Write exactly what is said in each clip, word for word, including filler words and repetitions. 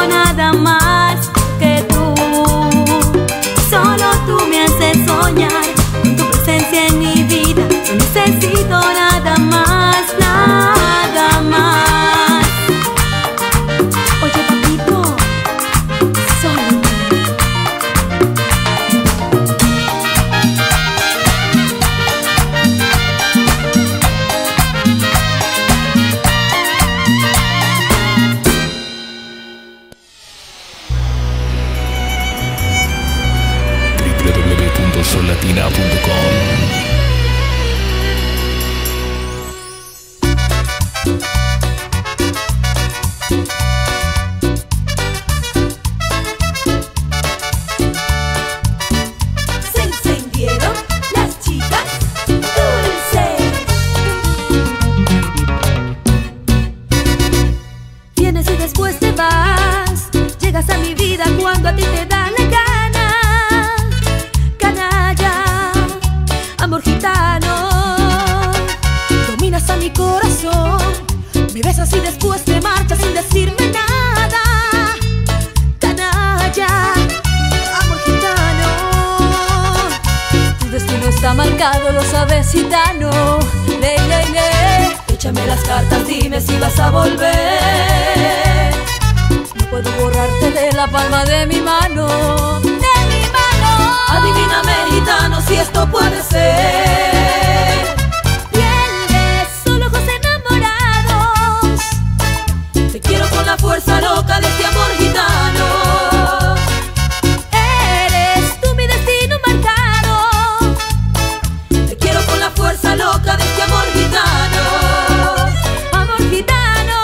nada más que tú. Solo tú me haces soñar con tu presencia en mi vida. No necesito nada más, nada más. Oye, papito, solo tú. w w w punto sol latina punto com. Se encendieron las chicas dulces. Vienes y después te vas. Llegas a mi vida cuando a ti te da la gana. Canalla, amor gitano, dominas a mi corazón. Me besas y después te marchas sin decirme nada. Canalla, amor gitano, tu destino está marcado, lo sabes, gitano. Le, le, le. Échame las cartas, dime si vas a volver. No puedo borrarte de la palma de mi mano, de mi mano. Adivíname, gitano, si esto puede ser. Piel de solo ojos enamorados. Te quiero con la fuerza loca de este amor gitano. Eres tú mi destino marcado. Te quiero con la fuerza loca de este amor gitano. Amor gitano.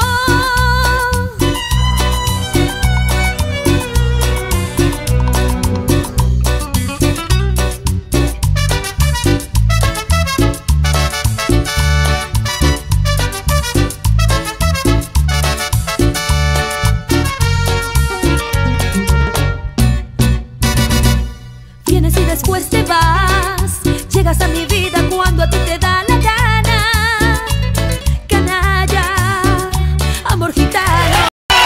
Vienes y después te vas. Llegas a mi vida cuando a ti te da la gana. Canalla, amor gitano.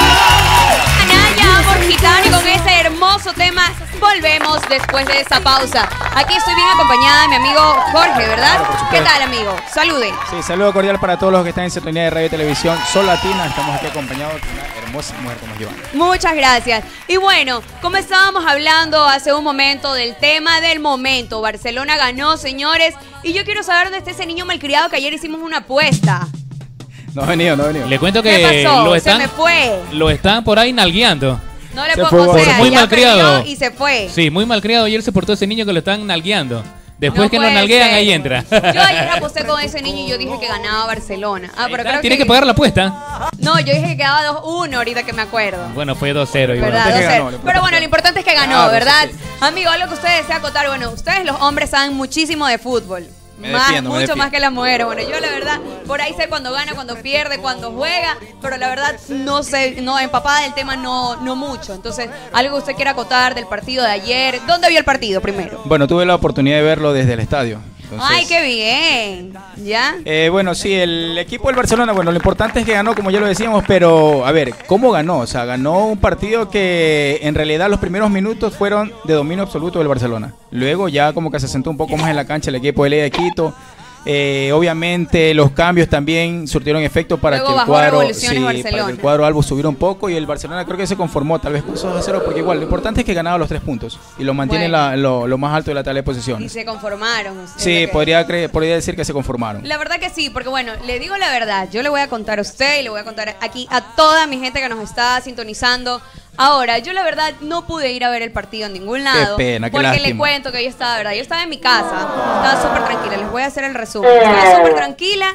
Canalla, amor gitano, y con ese hermoso tema volvemos después de esa pausa. Aquí estoy bien acompañada de mi amigo Jorge, ¿verdad? Claro, por supuesto. ¿Qué tal, amigo? Salude. Sí, saludo cordial para todos los que están en sintonía de radio y televisión Sol Latina. Estamos aquí acompañados de una hermosa mujer como Giovanna. Muchas gracias. Y bueno, como estábamos hablando hace un momento del tema del momento, Barcelona ganó, señores, y yo quiero saber dónde está ese niño malcriado que ayer hicimos una apuesta. No ha venido, no ha venido. Le cuento ¿Qué que pasó? lo Se están, me fue. lo están por ahí nalgueando. No le Se puedo, fue, o sea, por muy ya malcriado. perdió y se fue. Sí, muy malcriado. Ayer se portó ese niño que lo están nalgueando. Después No que lo puede nalguean, ser. ahí entra. Yo ayer aposté con ese niño y yo dije que ganaba Barcelona. Ah, Ahí pero está, creo Tiene que... que pagar la apuesta. No, yo dije que quedaba dos uno ahorita que me acuerdo. Bueno, fue dos cero. igual. ¿Verdad? importante es que dos cero. ganó, lo Pero bueno, lo importante es que ganó, Claro, ¿verdad? sí, sí. Amigo, algo que ustedes desean acotar. Bueno, ustedes los hombres saben muchísimo de fútbol. Me Más, defiendo, me mucho defiendo. más que las mujeres. Bueno, yo la verdad, por ahí sé cuando gana, cuando pierde, cuando juega, pero la verdad no sé, no, empapada del tema no, no mucho. Entonces, algo que usted quiera acotar del partido de ayer. ¿Dónde vio el partido primero? Bueno, tuve la oportunidad de verlo desde el estadio. Entonces, Ay, qué bien. ¿Ya? Eh, bueno, sí, el equipo del Barcelona, bueno, lo importante es que ganó, como ya lo decíamos, pero a ver, ¿cómo ganó? O sea, ganó un partido que en realidad los primeros minutos fueron de dominio absoluto del Barcelona. Luego ya como que se sentó un poco más en la cancha el equipo de Liga de Quito. Eh, obviamente los cambios también surtieron efecto para Luego que el bajó cuadro revoluciones sí, para Barcelona. que el cuadro albo subiera un poco y el Barcelona creo que se conformó, tal vez pasó dos a cero, porque igual lo importante es que ganaba los tres puntos y lo mantiene Bueno. la- lo, lo más alto de la tabla de Y posiciones. se conformaron. es Sí, lo que- podría, cre- podría decir que se conformaron. La verdad que sí, porque bueno, le digo la verdad, yo le voy a contar a usted y le voy a contar aquí a toda mi gente que nos está sintonizando. Ahora, yo la verdad no pude ir a ver el partido en ningún lado. pena, qué porque le lástima. cuento que yo estaba, ¿verdad? Yo estaba en mi casa, estaba súper tranquila, les voy a hacer el resumen. Estaba súper tranquila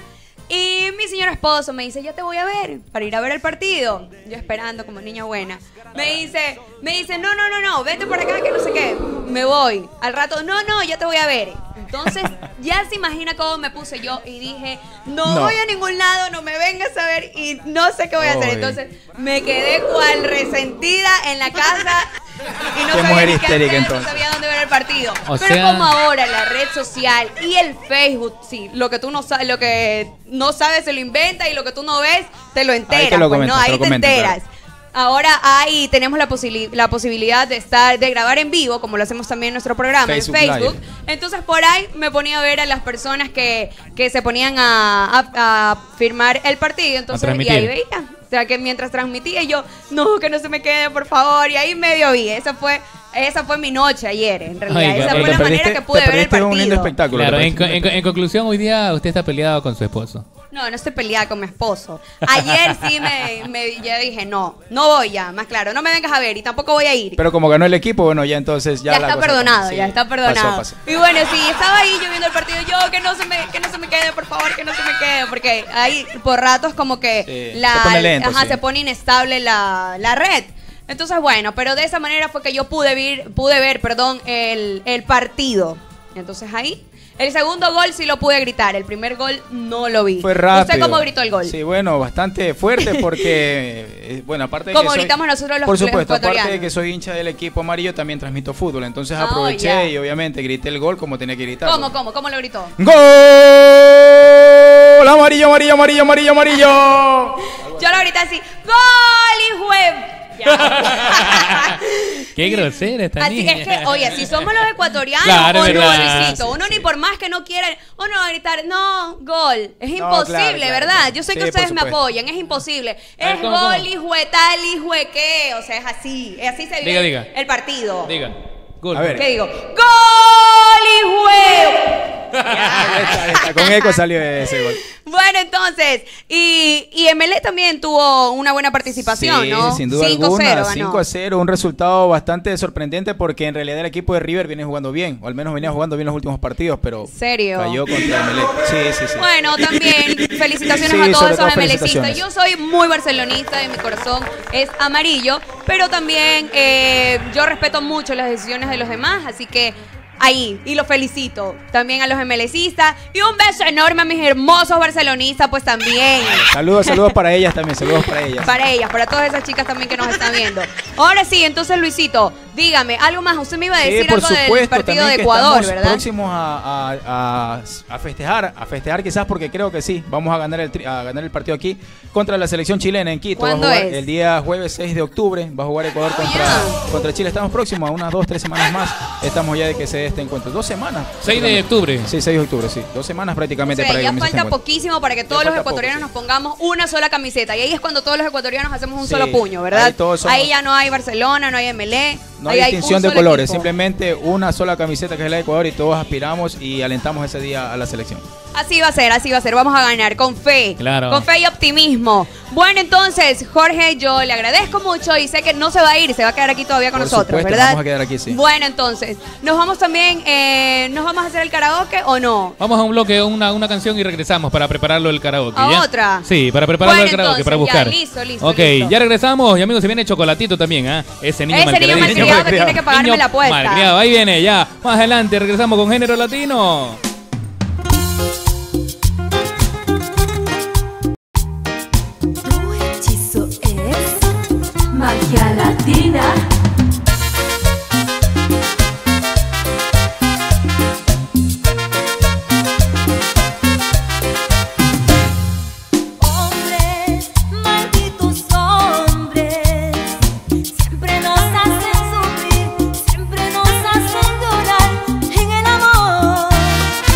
y mi señor esposo me dice, ya te voy a ver para ir a ver el partido. Yo esperando como niña buena. Me dice, me dice, no, no, no, no, vete por acá que no sé qué. Me voy. Al rato, no, no, ya te voy a ver. Entonces, ya se imagina cómo me puse yo y dije, no, No. voy a ningún lado, no me vengas a ver y no sé qué voy a hacer. Uy. Entonces, me quedé cual resentida en la casa y no Qué sabía mujer ni qué histérica, hacer, entonces. no sabía dónde ver el partido. O Pero sea- como ahora la red social y el Facebook, sí, lo que tú no sabes, lo que no sabes se lo inventa y lo que tú no ves te lo enteras, te lo pues, comentas, no, te ahí lo te comentas, enteras. claro. ahora hay, tenemos la, posibili la posibilidad de estar, de grabar en vivo, como lo hacemos también en nuestro programa, Facebook en Facebook. Live. Entonces por ahí me ponía a ver a las personas que, que se ponían a, a, a firmar el partido. Entonces, y ahí veía. O sea, que mientras transmitía yo, no, que no se me quede, por favor. Y ahí medio vi. Esa fue... Esa fue mi noche ayer, en realidad. Oiga, esa fue la manera que pude ver el partido. Un lindo espectáculo. Claro, en, en, en conclusión, hoy día usted está peleado con su esposo. No, no estoy peleada con mi esposo. Ayer sí me, me ya dije, no, no voy ya, más claro, no me vengas a ver y tampoco voy a ir. Pero como ganó el equipo, bueno, ya entonces ya, ya la está cosa perdonado, sí, ya está perdonado. Pasó, pasó. Y bueno, sí, estaba ahí yo viendo el partido, yo que no se me, que no se me quede, por favor, que no se me quede, porque ahí por ratos como que sí, la, se pone lento, ajá, sí. se pone inestable la, la red. Entonces, bueno, pero de esa manera fue que yo pude ver, pude ver, perdón, el, el partido. Entonces ahí, el segundo gol sí lo pude gritar, el primer gol no lo vi. Fue rápido. ¿Usted cómo gritó el gol? Sí, bueno, bastante fuerte porque, bueno, aparte de como que gritamos soy, nosotros los por supuesto, ecuatorianos. aparte de que soy hincha del equipo amarillo, también transmito fútbol. Entonces Oh, aproveché yeah. y obviamente grité el gol como tenía que gritar. ¿Cómo, cómo, cómo lo gritó? ¡Gol! Amarillo, amarillo, amarillo, amarillo, amarillo. Yo lo grité así, ¡gol, hijo de... Qué grosera esta Así niña. es que, oye, si somos los ecuatorianos, Claro, o no, verdad. Luisito, uno ni por más que no quiera, uno va a gritar, no, gol. Es No, imposible, claro, claro, ¿verdad? claro. Yo sé Sí, que ustedes por me supuesto. apoyan, es imposible. A ver, Es ¿cómo, gol, cómo? hijo de tal, hijo de qué. O sea, es así, es así se vive Diga, diga. el partido. Diga. Gol. A ver. ¿Qué digo? ¡Gol, hijo de... Ahí está, ahí está. Con eco salió ese gol. Bueno, entonces, y, y M L E también tuvo una buena participación, Sí, ¿no? sin duda cinco alguna, cero ganó. cinco a cero, un resultado bastante sorprendente porque en realidad el equipo de River viene jugando bien, o al menos venía jugando bien los últimos partidos, pero ¿Serio? cayó contra M L E. Sí, sí, sí. Bueno, también felicitaciones Sí, a todos sobre todo esos emelecistas. felicitaciones. Yo soy muy barcelonista y mi corazón es amarillo, pero también eh, yo respeto mucho las decisiones de los demás, así que ahí, y los felicito también a los emelecistas y un beso enorme a mis hermosos barcelonistas, pues también. Saludos, saludos para ellas también, saludos para ellas. Para ellas, para todas esas chicas también que nos están viendo. Ahora sí, entonces Luisito, dígame, algo más. Usted me iba a decir Sí, por algo del supuesto, partido también de que Ecuador, estamos ¿verdad? próximos a, a, a, a festejar, a festejar quizás porque creo que sí, vamos a ganar el tri- a ganar el partido aquí contra la selección chilena en Quito. Va a ¿Cuándo jugar es? el día jueves seis de octubre, va a jugar Ecuador Oh, contra, yeah. contra Chile. Estamos próximos a unas dos, tres semanas más. Estamos ya de que se dé este encuentro. Dos semanas. seis de octubre. Sí, seis de octubre, sí. Dos semanas O prácticamente sea, para que ya comience este falta encuentro. poquísimo para que todos Ya los falta poco, ecuatorianos sí. nos pongamos una sola camiseta. Y ahí es cuando todos los ecuatorianos hacemos un Sí, solo puño, ¿verdad? ahí todos somos- Ahí ya no hay Barcelona, no hay M L E. No ahí hay hay distinción un de solo colores, equipo. simplemente una sola camiseta que es la de Ecuador y todos aspiramos y alentamos ese día a la selección. Así va a ser, así va a ser. Vamos a ganar con fe. Claro. Con fe y optimismo. Bueno, entonces, Jorge, yo le agradezco mucho y sé que no se va a ir, se va a quedar aquí todavía con Por nosotros, supuesto, ¿verdad? vamos a quedar aquí, sí. Bueno, entonces, nos vamos también, eh, ¿nos vamos a hacer el karaoke o no? Vamos a un bloque, una, una canción y regresamos para prepararlo el karaoke. ¿A ¿ya? otra? Sí, para prepararlo Bueno, el karaoke, entonces, para ya, buscar. listo, listo, Ok, listo. ya regresamos y amigos, se viene Chocolatito también, ¿ah? Ese niño Ese niño malcriado. malcriado que tiene que pagarme Niño la apuesta. malcriado, ahí viene, ya. Más adelante regresamos con Género Latino. Tu hechizo es magia latina. Hombres, malditos hombres, siempre nos hacen sufrir, siempre nos hacen llorar en el amor.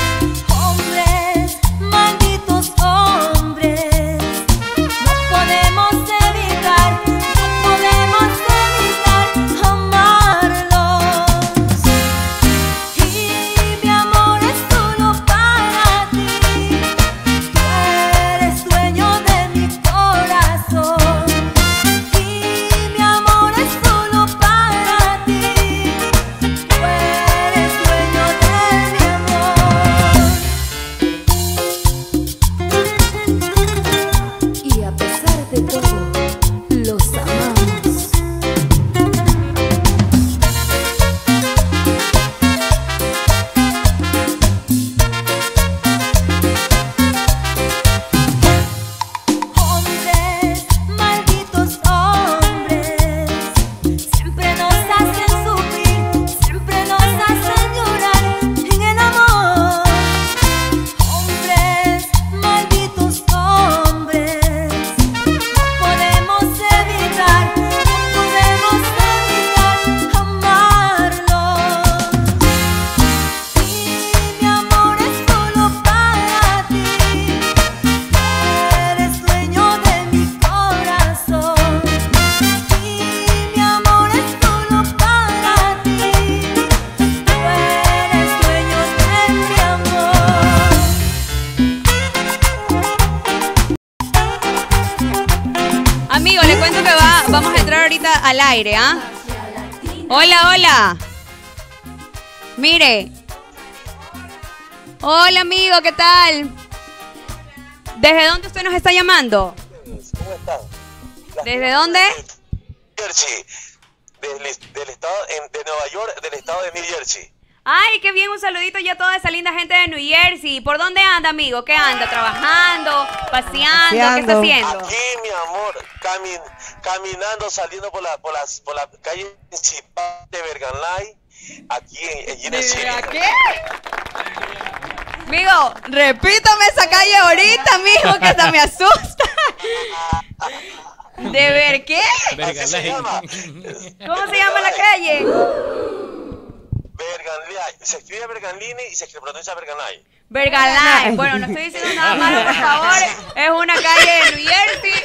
al aire, ¿ah? Hola, hola. Mire. Hola, amigo, ¿qué tal? ¿Desde dónde usted nos está llamando? ¿Cómo están? ¿Desde dónde? Jersey, del, del estado en- de Nueva York, del estado de New Jersey. Ay, qué bien, un saludito ya a toda esa linda gente de New Jersey. ¿Por dónde anda, amigo? ¿Qué anda? ¿Trabajando? ¿Paseando? ¿Qué está haciendo? Aquí, mi amor, camin, caminando, saliendo por la, por las, por la calle principal de Berganlay, aquí en, en Jersey. ¿Qué? Amigo, repítame esa calle ahorita, mijo, que hasta me asusta. ¿De ver qué? Así se llama. ¿Cómo se llama la calle? Berganlay. Se escribe Berganline y se pronuncia Berganlay. Bergalay. Bueno, no estoy diciendo nada malo, por favor. Es una calle de New Jersey.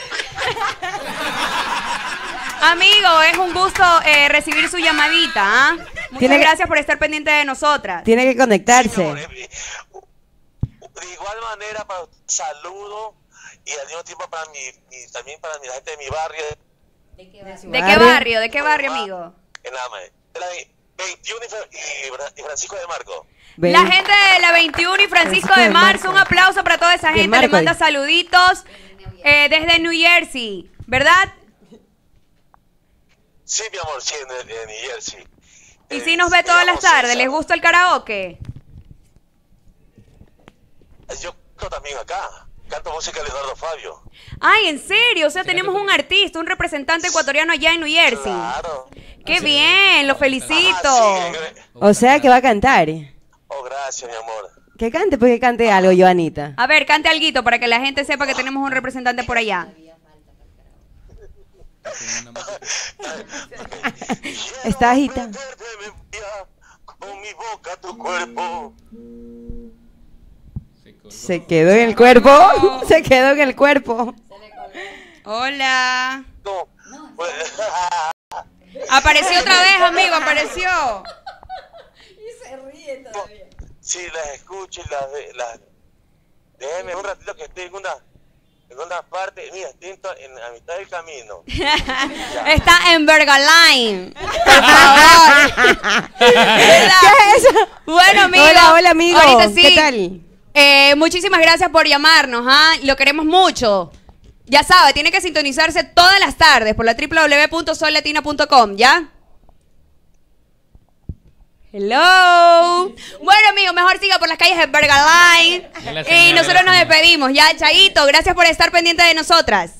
Amigo, es un gusto eh, recibir su llamadita. ¿Ah? Muchas Tiene que- gracias por estar pendiente de nosotras. Tiene que Sí, mi amor, conectarse. eh, De igual manera, para saludo y al mismo tiempo para mi, mi- también para mi, la gente de mi barrio. ¿De qué barrio? ¿De qué barrio, amigo? En la, de la veintiuno y, Fra- y Fra- y Francisco de Marco. Ven. La gente de la veintiuno y Francisco Francisco de de Marzo, Marco. un aplauso para toda esa De gente. Le Marco, manda dice. saluditos eh, desde New Jersey, ¿verdad? Sí, mi amor, sí, en, en New Jersey. Y Eh, si nos ve me todas llamo las tardes, César. ¿les gusta el karaoke? Yo canto también acá. Canto música de Leonardo Fabio. Ay, ¿en serio? O sea, tenemos un artista, un representante ecuatoriano allá en New Jersey. Claro. ¡Qué bien! ¡Lo Ajá, felicito! sí, eh, O sea que va a cantar. Oh, gracias, mi amor. Que cante, pues que cante algo, Joanita. A ver, cante alguito para que la gente sepa que tenemos un representante por allá. Está agita. Quiero perderme un día con mi boca tu cuerpo. Se quedó en el cuerpo. Se quedó en el cuerpo. Hola. No, pues, Apareció otra vez, amigo, apareció. sí, las escucho y las, ve- las... Déjeme un ratito que estoy en una, en una parte. Mira, estoy en, to- en a mitad del camino. Está en Bergaline. Por favor. ¿Verdad? ¿Qué es eso? Bueno, amigo. Hola, hola, amigo. Ahorita sí. ¿Qué tal? Eh, muchísimas gracias por llamarnos, ¿ah? Lo queremos mucho. Ya sabe, tiene que sintonizarse todas las tardes por la doble u doble u doble u punto sol latina punto com, ¿ya? Hello. Bueno, amigo, mejor siga por las calles de Bergaline. Es la Y señal, nosotros es la nos señal. despedimos, ya, Chaito. Gracias por estar pendiente de nosotras.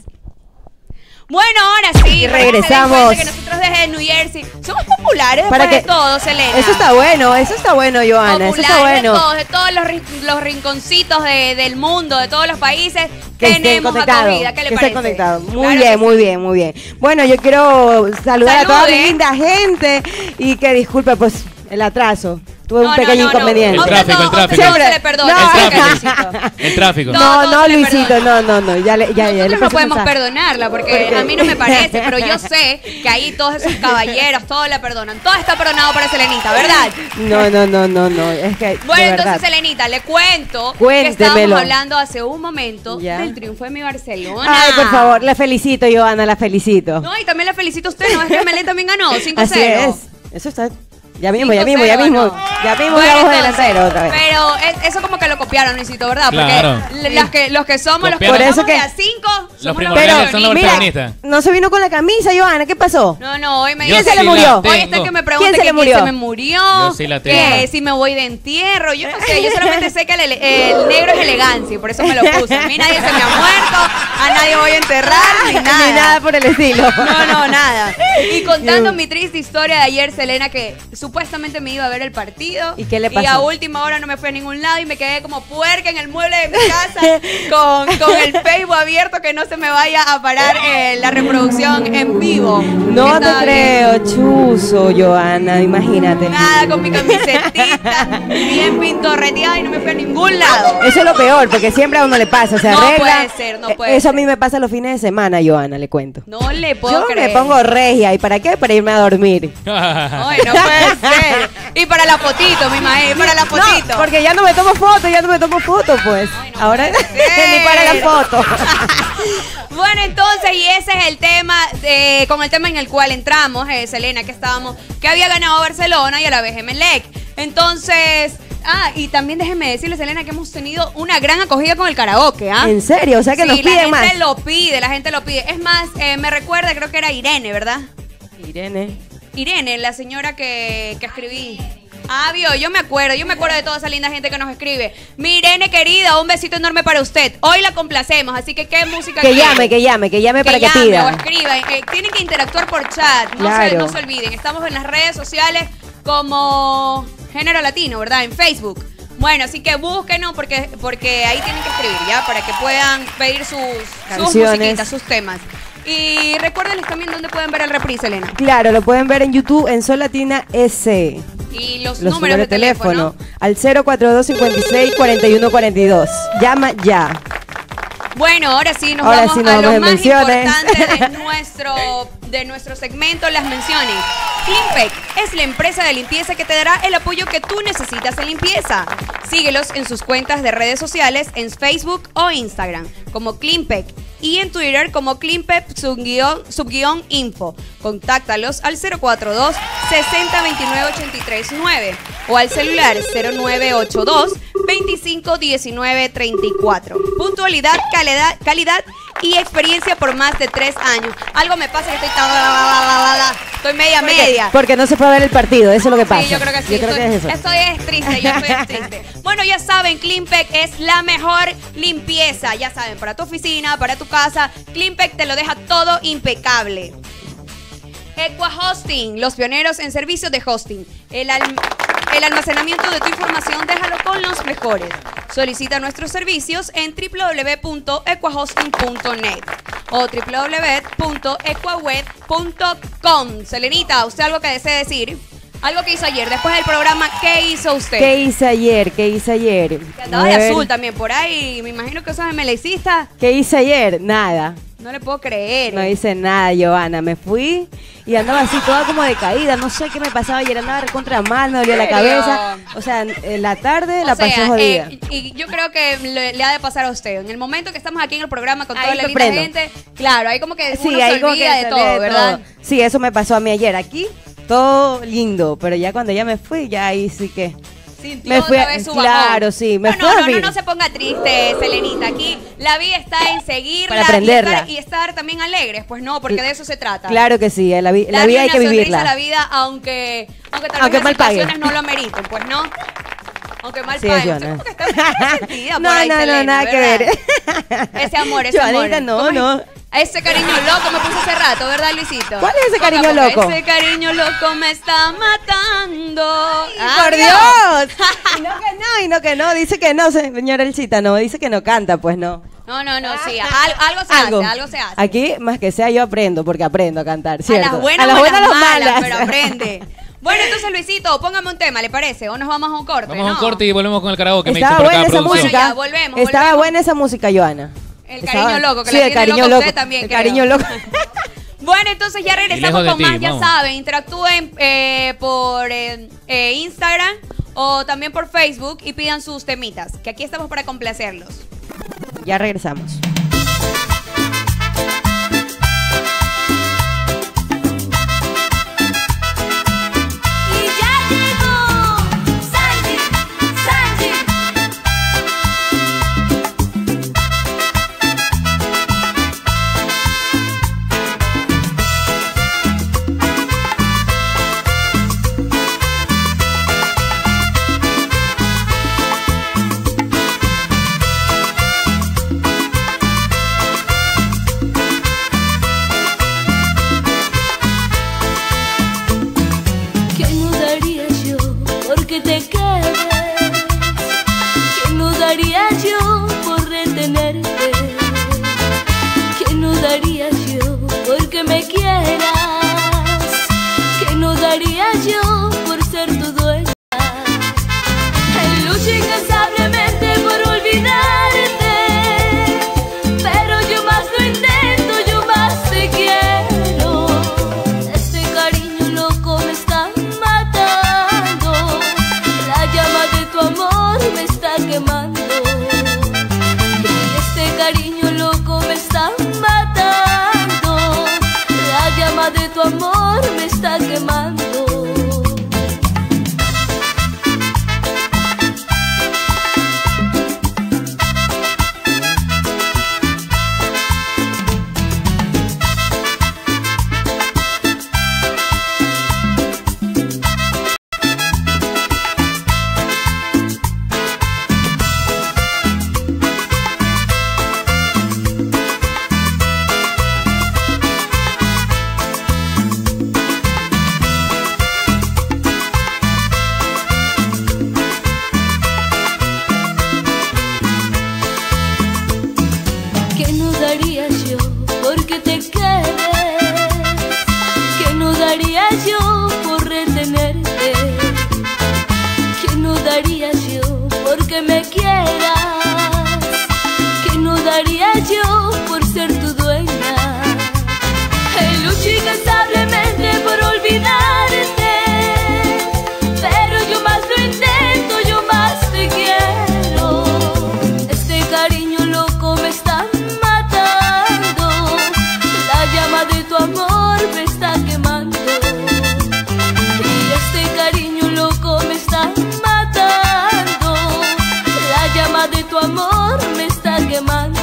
Bueno, ahora sí. Y para que se den regresamos. cuenta que nosotros desde New Jersey somos populares después Para de que- todo, Selena. Eso está bueno, eso está bueno, Joana. Eso está Populares de bueno. todos, de todos los, rin- los rinconcitos de- del mundo, de todos los países, Que estén tenemos conectados. acogida. ¿Qué le que parece? estén conectados. Muy Claro que bien, sí. muy bien, muy bien. Bueno, yo quiero saludar a toda mi Salude. linda gente y que disculpe pues el atraso. Tuve No, un no, pequeño no, no. inconveniente. A usted El tráfico, no, el a usted tráfico. no se le Siempre. perdona. No. ¿sabe qué, Luisito? El tráfico. No, No, todo no, se le Luisito, perdona. no, no, no. Ya le, ya, ya le Nosotros no pasé podemos mensaje. perdonarla porque ¿Por qué? a mí no me parece, pero yo sé que ahí todos esos caballeros, todos la perdonan. Todo está perdonado para Selenita, ¿verdad? No, no, no, no, no. Es que. Bueno, de entonces, verdad. Selenita, le cuento que Cuéntemelo. estábamos hablando hace un momento Ya. del triunfo de mi Barcelona. Ay, por favor, la felicito, Joana, la felicito. No, y también la felicito a usted, ¿no? Es que Melén también ganó, cinco Así cero. es. Eso está. Ya mismo, ya mismo, ya cinco cero mismo. ganó. Ya mismo Bueno, vamos entonces, delantero otra vez. Pero es- eso como que lo copiaron, Luisito, ¿verdad? Claro. Porque l- las que, los que somos, los que Copiaron. Por eso somos que- de a cinco, Los somos primordiales son los mira, protagonistas. no se vino con la camisa, Joana, ¿qué pasó? No, no, hoy me Yo ¿Quién se sí le la murió? Hoy está el tengo. que me pregunta ¿Quién se que le murió? quién se me murió, Yo sí la que tengo. si me voy de entierro, yo no sé, yo solamente sé que el, ele- el negro es elegancia y por eso me lo puse. A mí nadie se me ha muerto, a nadie voy a enterrar, ni nada. Ni nada por el estilo. No, no, nada. Y contando mi triste historia de ayer, Selena, que supuestamente me iba a ver el partido. ¿Y qué le Y pasó? a última hora no me fui a ningún lado y me quedé como puerca en el mueble de mi casa con, con el Facebook abierto que no se me vaya a parar eh, la reproducción en vivo. No te Estaba creo, chuzo, Joana, imagínate. bien. Nada, con mi camisetita, bien pintorreteada y no me fui a ningún lado. Eso es lo peor, porque siempre a uno le pasa, se No arregla. puede ser, no Eh, puede Eso a ser. mí me pasa los fines de semana, Joana, le cuento. No le puedo Yo creer. me pongo regia, ¿y para qué? Para irme a dormir. Ay, no puede ser. Y para la fotito, mi imagino, y para la fotito. No, porque ya no me tomo fotos, ya no me tomo fotos, pues. Ay, no Ahora puede ser. ni para la foto. Bueno, entonces, y ese es el tema, de, con el tema en el cual entramos, eh, Selena, que estábamos, que había ganado Barcelona y a la vez Emelec. Entonces, ah, y también déjenme decirles, Selena, que hemos tenido una gran acogida con el karaoke, ¿ah? ¿En serio? O sea que sí, nos piden más. la gente lo pide, la gente lo pide. Es más, eh, me recuerda, creo que era Irene, ¿verdad? Irene. Irene, la señora que, que escribí. Ah, vio, yo me acuerdo, yo me acuerdo de toda esa linda gente que nos escribe. Mi Irene querida, un besito enorme para usted. Hoy la complacemos, así que qué música Que quiere? llame, que llame, que llame Que para que llame pida. o escriba. Eh, tienen que interactuar por chat, no, Claro. se, no se olviden. Estamos en las redes sociales como Género Latino, ¿verdad? En Facebook. Bueno, así que búsquenos porque, porque ahí tienen que escribir, ¿ya? Para que puedan pedir sus, sus Canciones. musiquitas, sus temas. Y recuérdenles también dónde pueden ver el reprise, Elena. Claro, lo pueden ver en YouTube en Sol Latina S. Y los, Los números de teléfono. al cero cuatro dos cinco seis cuatro uno cuatro dos. Llama ya. Bueno, ahora sí nos Ahora vamos sí nos a vamos lo en más menciones. importante de nuestro, de nuestro segmento, las menciones. Cleanpec es la empresa de limpieza que te dará el apoyo que tú necesitas en limpieza. Síguelos en sus cuentas de redes sociales en Facebook o Instagram como Cleanpec y en Twitter como Cleanpec subguión, subguión info. Contáctalos al cero cuatro dos sesenta veintinueve ochenta y tres nueve o al celular cero nueve ocho dos veinticinco diecinueve treinta y cuatro. Puntualidad, calidad, calidad y experiencia por más de tres años. Algo me pasa que estoy tan- estoy media media. Porque no se puede ver el partido, eso es lo que pasa. Sí, yo creo que sí. Yo creo estoy, que es eso. estoy es triste, yo estoy es triste. Bueno, ya saben, Cleanpec es la mejor limpieza. Ya saben, para tu oficina, para tu casa, Cleanpec te lo deja todo impecable. Equa Hosting, los pioneros en servicios de hosting. El, al- el almacenamiento de tu información, déjalo con los mejores. Solicita nuestros servicios en w w w punto equahosting punto net o w w w punto equaweb punto com. Selenita, ¿usted algo que desee decir? Algo que hizo ayer, después del programa, ¿qué hizo usted? ¿Qué hice ayer? ¿Qué hice ayer? Que andaba A de ver. azul también por ahí. Me imagino que esos emelecistas, ¿Qué hice ayer? Nada. no le puedo creer. No hice nada, Giovanna. Me fui y andaba así toda como decaída. No sé qué me pasaba ayer. Andaba recontra mal, me dolía la ¿En serio? cabeza. O sea, en la tarde O la pasé sea, jodida. eh, y yo creo que le, le ha de pasar a usted. En el momento que estamos aquí en el programa con Ahí toda la me linda prendo. gente, claro, ahí como que Sí, uno se ahí como que olvida de se todo, olvida de ¿verdad? todo. Sí, eso me pasó a mí ayer. Aquí todo lindo, pero ya cuando ya me fui, ya ahí sí que... Sintió Me fui a- otra vez su claro, bajón. sí, me no, fui a no, no, dormir. no, no se ponga triste, Selenita. Aquí la vida está en seguirla Para aprenderla. y estar, y estar también alegres. Pues no, porque de eso se trata. Claro que sí, la, vi- la Darle vida hay una que sonrisa vivirla. a la vida, aunque, aunque tal Aunque vez mal las pague. situaciones no lo meriten, pues no. Aunque mal Sí, pague. Joana. Usted como que está muy resentida por No, ahí, no, no, Selena, nada que ¿verdad? ver. Ese amor, ese Joanita, amor. no, ¿Cómo es? no. Ese cariño loco me puso hace rato, ¿verdad, Luisito? ¿Cuál es ese Ponga, cariño ponga, loco? Ese cariño loco me está matando. Ah, ¡Por Dios. Dios! Y no que no, y no que no. Dice que no, señora Elcita, no. Dice que no canta, pues no. No, no, no, sí. Al- algo se hace, algo se hace. Aquí, más que sea, yo aprendo, porque aprendo a cantar, ¿cierto? A las buenas, a las o buenas, a las las malas, malas. pero aprende. Bueno, entonces, Luisito, póngame un tema, ¿le parece? O nos vamos a un corte, Vamos a un ¿no? corte y volvemos con el karaoke. Me Estaba dice por acá buena esa producción. música. Bueno, ya, volvemos, Estaba volvemos. buena esa música, Joana. El Estaba- cariño loco, que sí, la el tiene cariño loca loco. usted también, El creo. cariño loco. Bueno, entonces ya regresamos lejos de con ti, más, ya vamos. saben, interactúen eh, por eh, eh, Instagram o también por Facebook y pidan sus temitas, que aquí estamos para complacerlos. Ya regresamos. Y ya llegó Sanji, Sanji. que me quieras, que no daría yo por ser tu dueña. Lucho incansablemente por olvidarte, pero yo más lo intento, yo más te quiero. Este cariño loco me está matando, la llama de tu amor me está quemando. Y este cariño loco me está matando, la llama de tu amor me está quemando.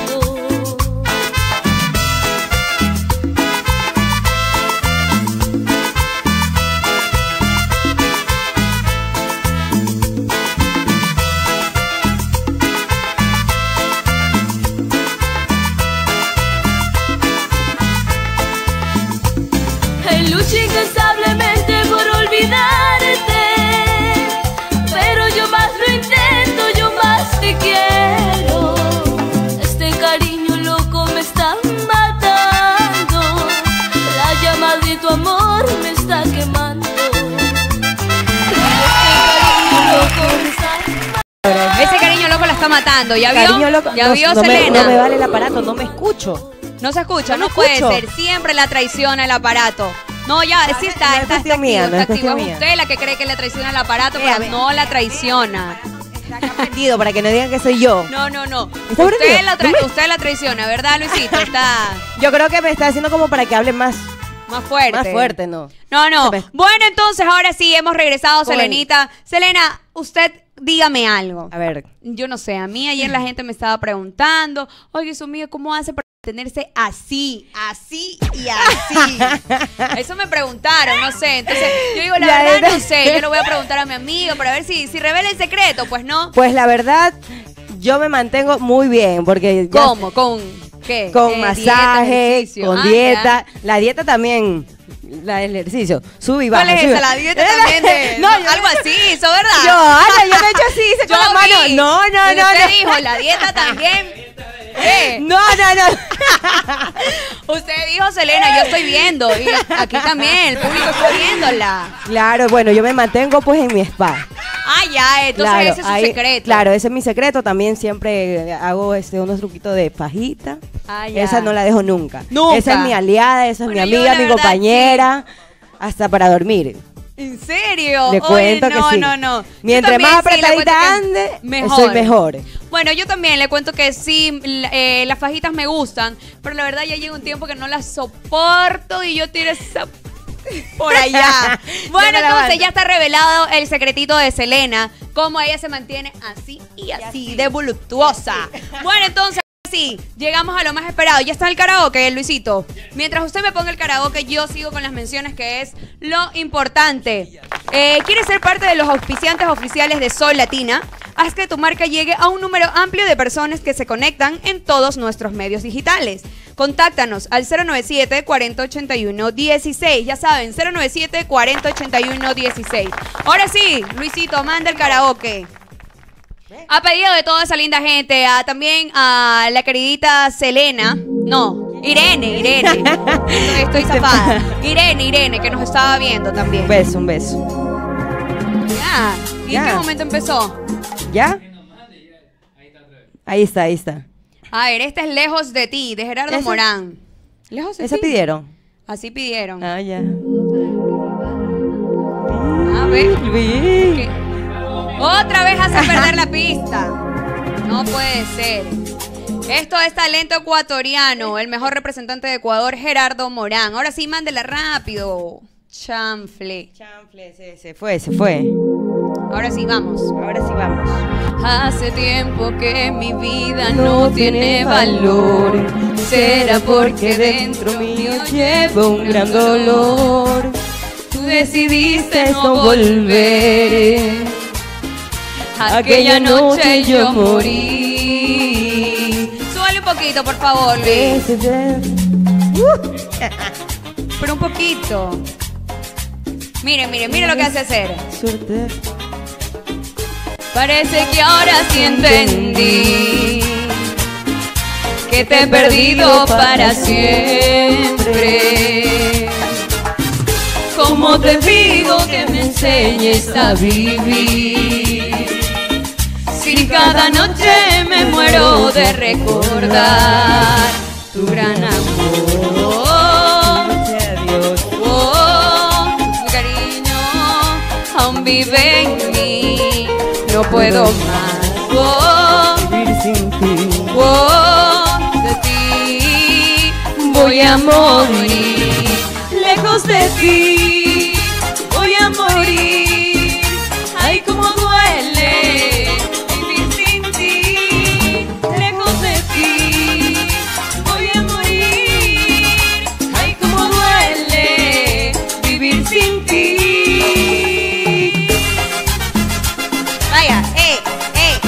Lucho incansablemente por olvidarte, pero yo más lo intento, yo más te quiero. Este cariño loco me está matando, la llama de tu amor me está quemando. Ese cariño loco la está matando, ¿ya vio? Cariño loco. ¿Ya no, vio, no me, Selena? no me vale el aparato, no me escucho. No se escucha, No no, me puede escucho. ser. Siempre la traiciona el aparato. No, ya, sí está, no es está, está cuestión activo, mía, no está es cuestión activo. Es mía. usted la que cree que le traiciona el aparato, Eh, pero a ver. no la traiciona. Está prendido para que no digan que soy yo. No, no, no. ¿Está Usted prendido? la, tra- No me- usted la traiciona, ¿verdad, Luisito? Está Yo creo que me está haciendo como para que hable más, más fuerte. más fuerte, ¿no? No, no. Se me- Bueno, entonces, ahora sí, hemos regresado, ¿Cómo Selenita. Selena, usted dígame algo. A ver. Yo no sé, a mí ayer la gente me estaba preguntando, oye, su mío, ¿cómo hace para tenerse así, así y así? Eso me preguntaron, no sé. Entonces, yo digo, la Ya, verdad ya. no sé. Yo lo voy a preguntar a mi amigo para ver si, si revela el secreto. Pues no. Pues la verdad, yo me mantengo muy bien, porque ya- ¿Cómo? ¿Con qué? con Eh, masaje, ejercicio. con Ah, dieta, la dieta también, la del ejercicio, sube y baja. ¿Cuál es sube. esa? La dieta también de... No, yo- algo así, ¿eso verdad? Yo, Ana, yo me he hecho así, hice Yo con la mano. vi. No, no, Pero no, usted no. dijo, la dieta también... ¿Qué? No, no, no. Usted dijo, Selena, yo estoy viendo. Y aquí también, el público está viéndola. Claro, bueno, yo me mantengo pues en mi spa. Ah, ya, entonces Claro, ese es su ahí- secreto. Claro, ese es mi secreto. También siempre hago este, unos truquitos de pajita. Ah, ya. Esa no la dejo nunca. Nunca. Esa es mi aliada, esa es Bueno, mi yo amiga, la mi verdad, compañera. Hasta para dormir. ¿En serio? Le Oye, cuento no, que sí. no, no. Yo Mientras también más sí, le cuento apretadita que ande, mejor. soy mejor. Bueno, yo también le cuento que sí, l- eh, las fajitas me gustan, pero la verdad ya llega un tiempo que no las soporto y yo tiro esa por allá. Bueno, Ya me la entonces aguanto. ya está revelado el secretito de Selena, cómo ella se mantiene así y así de voluptuosa. Bueno, entonces sí, llegamos a lo más esperado. Ya está el karaoke, Luisito. Mientras usted me ponga el karaoke, yo sigo con las menciones, que es lo importante. Eh, ¿Quieres ser parte de los auspiciantes oficiales de Sol Latina? Haz que tu marca llegue a un número amplio de personas que se conectan en todos nuestros medios digitales. Contáctanos al cero nueve siete, cuatro cero ocho uno, uno seis. Ya saben, cero nueve siete, cuatro cero ocho uno, uno seis. Ahora sí, Luisito, manda el karaoke. A pedido de toda esa linda gente, a, también a la queridita Selena, no, Irene, Irene, estoy, estoy zafada, Irene, Irene, que nos estaba viendo también. Un beso, un beso. Ya, ¿y en Ya. qué momento empezó? ¿Ya? Ahí está, ahí está. A ver, este es Lejos de ti, de Gerardo ¿Esa? Morán. ¿Lejos de ¿Esa ti? pidieron? Así pidieron. Ah, ya. A ver, Luis. ¿qué? Otra vez hace perder la pista. No puede ser. Esto es talento ecuatoriano. El mejor representante de Ecuador, Gerardo Morán. Ahora sí, mándela rápido. Chanfle. Chanfle, se, se fue, se fue. Ahora sí, vamos. Ahora sí vamos. Hace tiempo que mi vida no tiene valor. Será porque dentro mío llevo un gran dolor. tú decidiste no no volver. volver. Aquella noche yo morí. Súbale un poquito, por favor, Luis. Pero un poquito. Miren, miren, miren lo que hace hacer. Suerte. Parece que ahora sí entendí que te he perdido para siempre. Como te pido que me enseñes a vivir sin Si cada noche me muero de recordar tu gran amor. Oh, tu cariño aún vive en mí. No puedo más. Oh, Vivir sin ti. oh, de ti voy a morir. Lejos de ti voy a morir. Ay, cómo duele vivir sin ti. Lejos de ti voy a morir. Ay, cómo duele vivir sin ti. Vaya, eh, eh.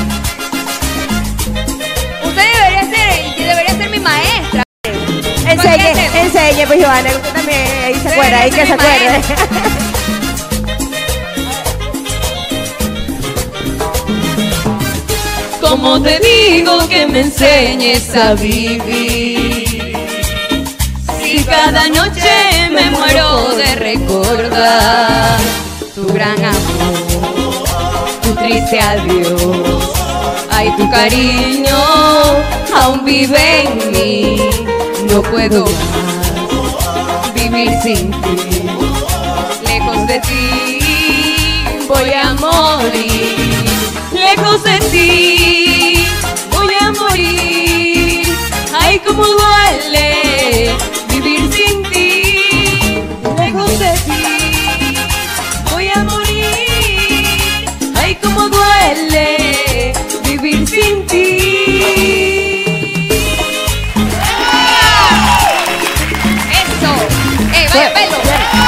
Usted debería ser, debería ser mi maestra. Enseñe, enseñe, pues Joana, usted también ahí se acuerda, ahí que se acuerde. Como te digo que me enseñes a vivir. Si cada noche me muero de recordar tu gran amor, tu triste adiós. Ay, tu cariño aún vive en mí. No puedo más vivir sin ti. Lejos de ti voy a morir. Lejos de ti voy a morir. Ay, cómo duele vivir sin ti. Lejos de ti voy a morir. Ay, cómo duele vivir sin ti. Eso. Eh, vaya pelo.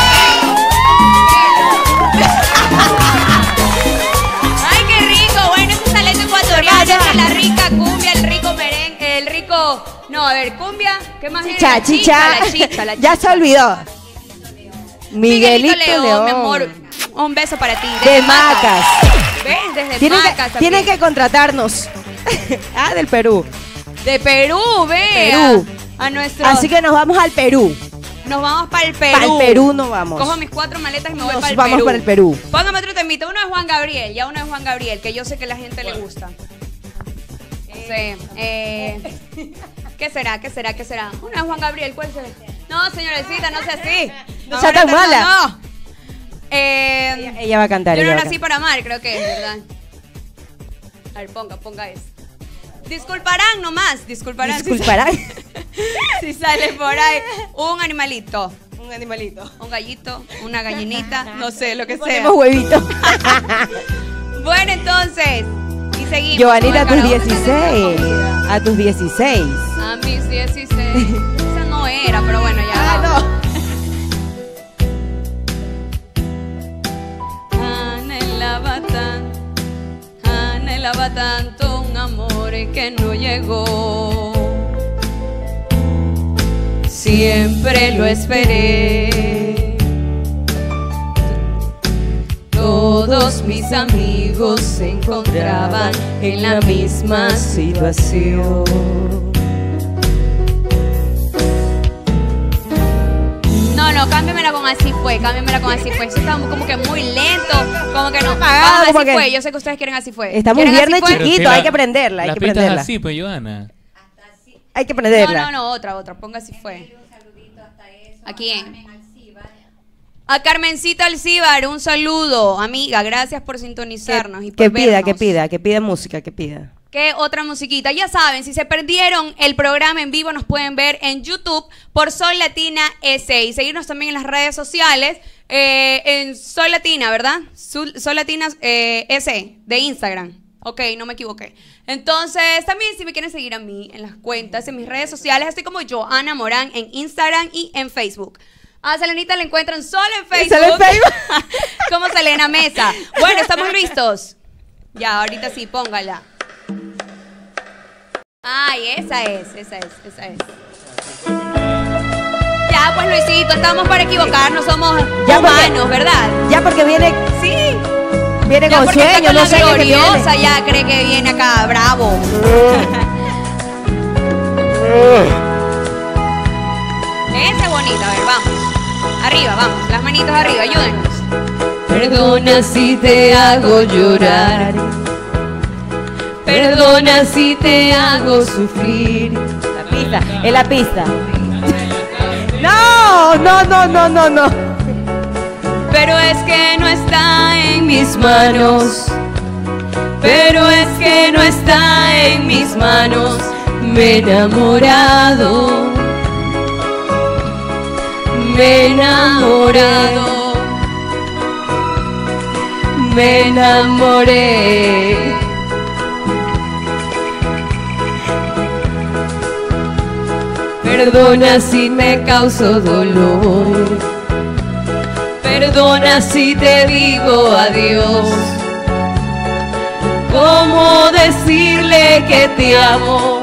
Ay, qué rico. Bueno, este talento ecuatoriano, esta es la rica cumbia, el rico merengue, el rico. No, a ver, cumbia, ¿qué más Chicha, era? chicha. La chicha, la Ya chicha. se olvidó. Miguelito León. mi amor. Un beso para ti. De Macas. ¿Ves? Desde Tienen Macas que, también. tienen que contratarnos. Ah, del Perú. De Perú, ve. Perú. A, a nuestro. Así que nos vamos al Perú. Nos vamos para el Perú. Para el Perú nos vamos. Cojo mis cuatro maletas y me voy Nos para el vamos Perú. para el Perú. Póngame otro temita. Uno es Juan Gabriel. Ya uno es Juan Gabriel, que yo sé que a la gente le gusta. Sí. Eh, ¿Qué será? ¿Qué será? ¿Qué será? Uno es Juan Gabriel. ¿Cuál será? No, señorecita, no sea así. No sea tan Ahorita mala. No. no. Eh, Ella, ella va a cantar. yo ella no va a nací cantar. para amar, creo que es, ¿verdad? A ver, ponga, ponga eso. Disculparán nomás, disculparán. si Disculparán. sale- Si sale por ahí un animalito, Un animalito. un gallito, una gallinita, no sé, lo que sea. Ponemos huevito. Bueno, entonces, y seguimos. Joanita, a con tus el karaoke. dieciséis. A tus dieciséis. A mis dieciséis. Esa no era, pero bueno, ya. Ah, no. Anhelaba tanto, anhelaba tanto un amor que no llegó. Siempre lo esperé. Todos mis amigos se encontraban en la misma situación. No, no, cámbiamela con así fue, cámbiamela con así fue. Eso está como que muy lento, como que no. apagado, Vamos, como así que- fue. Yo sé que ustedes quieren así fue. Estamos ¿Quieren viernes así fue? Pero si chiquito, la- hay que aprenderla, hay las que pistas aprenderla. así, pues, Joana. Hay que No, aprenderla. no, no, otra, otra. Ponga así fue. ¿A quién? A Carmencita Alcíbar, un saludo, amiga. Gracias por sintonizarnos y por Que pida, vernos. que pida, que pida música, que pida. ¿Qué otra musiquita? Ya saben, si se perdieron el programa en vivo, nos pueden ver en YouTube por Soy Latina S. Y seguirnos también en las redes sociales, eh, en Soy Latina, ¿verdad? Soy, Soy Latina eh, S, de Instagram. Ok, no me equivoqué. Entonces, también si me quieren seguir a mí en las cuentas, en mis redes sociales, así como Joana Morán en Instagram y en Facebook. A Selenita la encuentran solo en Facebook. Solo en Facebook. Como Selena Mesa. Bueno, ¿estamos listos? Ya, ahorita sí, póngala. Ay, esa es, esa es, esa es. Ya, pues Luisito, estamos para equivocarnos, somos Ya, porque- humanos, ¿verdad? Ya porque viene, Sí. viene Ya con porque está sueño, con no la sé qué viene. gloriosa, ya cree que viene acá, bravo. Esa es bonita, a ver, vamos. Arriba, vamos, las manitos arriba, ayúdenos. Perdona si te hago llorar, Perdona si te hago sufrir. La pista, es la pista. No, no, no, no, no, no. Pero es que no está en mis manos. Pero es que no está en mis manos. Me he enamorado. Me he enamorado. Me enamoré. Perdona si me causo dolor. Perdona si te digo adiós. ¿Cómo decirle que te amo?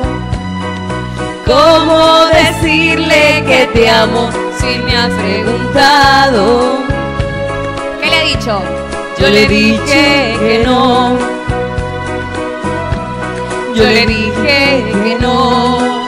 ¿Cómo decirle que te amo si me has preguntado? ¿Qué le he dicho? Yo le dije que no. Yo le dije que no.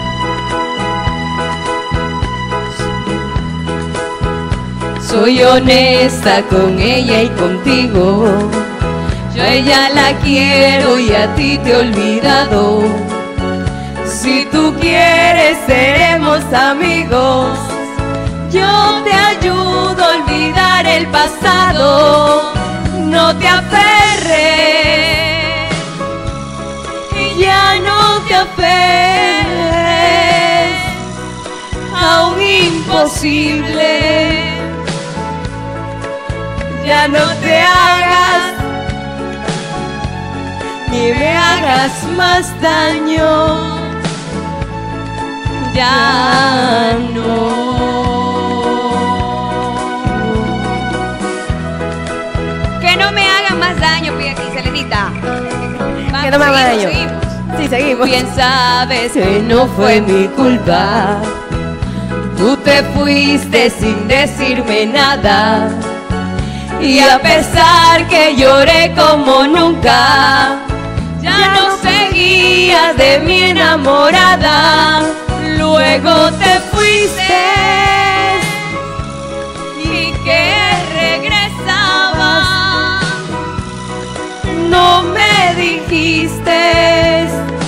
Soy honesta con ella y contigo. Yo a ella la quiero y a ti te he olvidado. Si tú quieres seremos amigos. Yo te ayudo a olvidar el pasado. No te aferres y ya no te aferres a un imposible. Ya no te hagas ni me hagas más daño. Ya no. Que no me hagan más daño, pide aquí, Selenita. Vamos, Que no me hagan seguimos, daño. seguimos. Sí, seguimos. Bien sabes que no fue mi culpa. Tú te fuiste sin decirme nada. Y a pesar que lloré como nunca, ya no seguías de mi enamorada. Luego te fuiste y que regresaba. No me dijiste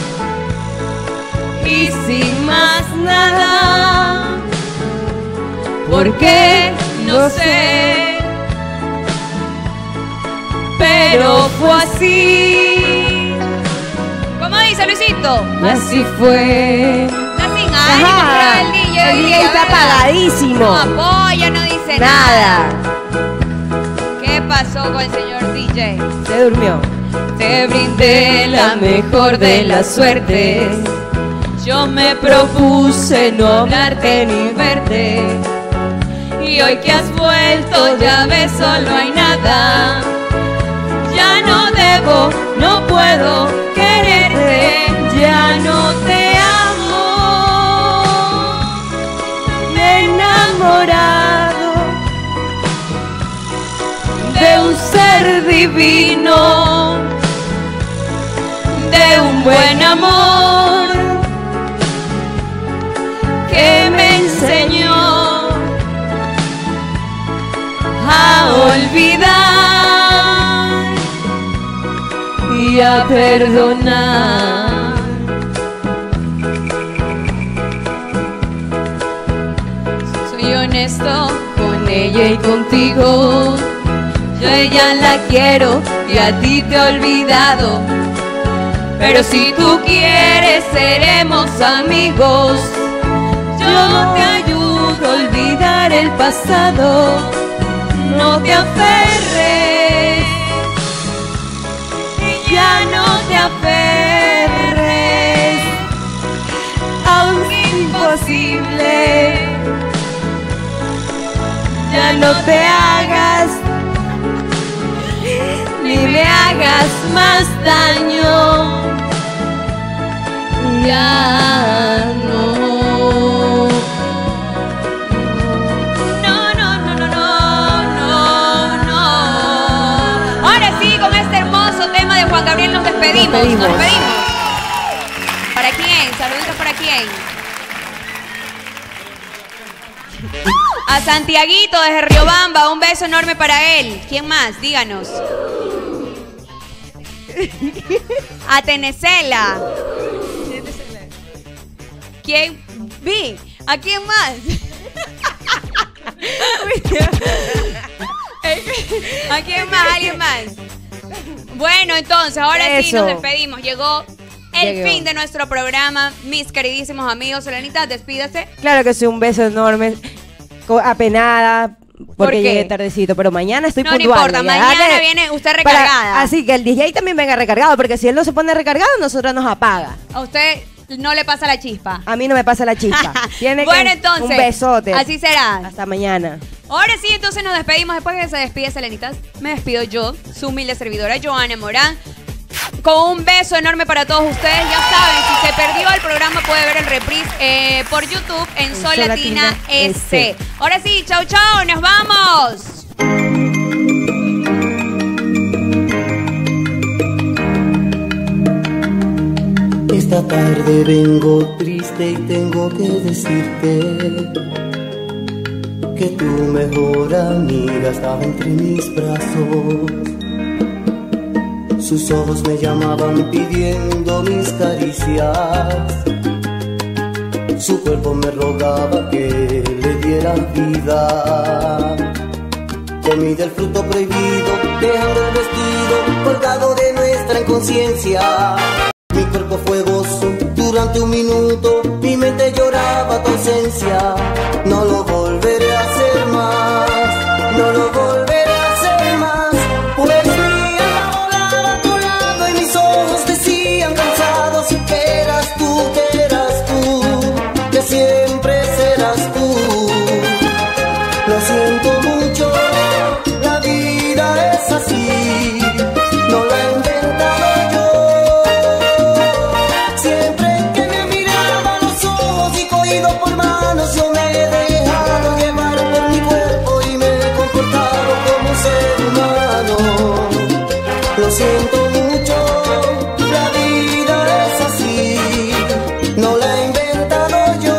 y sin más nada, porque no sé. Pero fue así. ¿Cómo dice Luisito? Así fue. Está sin ánimo, Ajá. pero el D J. El D J está ¿verdad? apagadísimo. No apoya, no dice nada. Nada. ¿Qué pasó con el señor D J? Se durmió. Te brindé la mejor de las suertes. Yo me propuse no hablarte ni verte. Y hoy que has vuelto ya ves, solo hay nada. Ya no debo, no puedo quererte. Ya no te amo. Me he enamorado de un ser divino, de un buen amor que me enseñó a olvidar y a perdonar. Soy honesto con ella y contigo. Yo a ella la quiero y a ti te he olvidado. Pero si tú quieres seremos amigos. Yo te ayudo a olvidar el pasado. No te aferres y ya no te aferres a un imposible. Ya no te hagas ni me hagas más daño. Ya no. No, no, no, no, no, no, no. Ahora sí, con este hermoso tema de Juan Gabriel nos despedimos. Nos Despedimos. despedimos. ¿Para quién? Saluditos para quién. A Santiaguito desde Riobamba, un beso enorme para él. ¿Quién más? Díganos. A Tenecela. ¿Quién? Vi. ¿A quién más? ¿A quién más? ¿Alguien más? Bueno, entonces, ahora sí Eso. nos despedimos. Llegó el Llegó. fin de nuestro programa. Mis queridísimos amigos, Solanita, despídase. Claro que sí, un beso enorme. Co- Apenada. ¿Por Porque qué? llegué tardecito, pero mañana estoy No, no puntual. importa, ya, mañana dale. viene usted Para- recargada. así que el D J también venga recargado, porque si él no se pone recargado, nosotros nos apaga. A usted no le pasa la chispa. A mí no me pasa la chispa. Tiene que- Bueno, entonces, un besote. así será. Hasta mañana. Ahora sí, entonces nos despedimos. Después que se despide Selenita, me despido yo, su humilde servidora, Joana Morán. Con un beso enorme para todos ustedes. Ya saben, si se perdió el programa puede ver el reprise eh, por YouTube en En Sol Sol Latina Latina S. S. Ahora sí, chau chau, nos vamos. Esta tarde vengo triste y tengo que decirte que tu mejor amiga estaba entre mis brazos. Sus ojos me llamaban pidiendo mis caricias. Su cuerpo me rogaba que le diera vida. Comí del fruto prohibido, dejando el vestido colgado de nuestra inconsciencia. Mi cuerpo fue gozo durante un minuto, mi mente lloraba tu ausencia. No lo volveré a hacer más, no lo volveré a hacer más. Pues mi alma volaba a tu lado y mis ojos decían cansados que eras tú, que eras tú, que siempre serás tú. Lo siento mucho, la vida es así, no la he inventado yo. Siempre que me miraba a los ojos y cogido por manos, yo me he dejado llevar por mi cuerpo y me he comportado como un ser humano. Lo siento mucho, la vida es así, no la he inventado yo.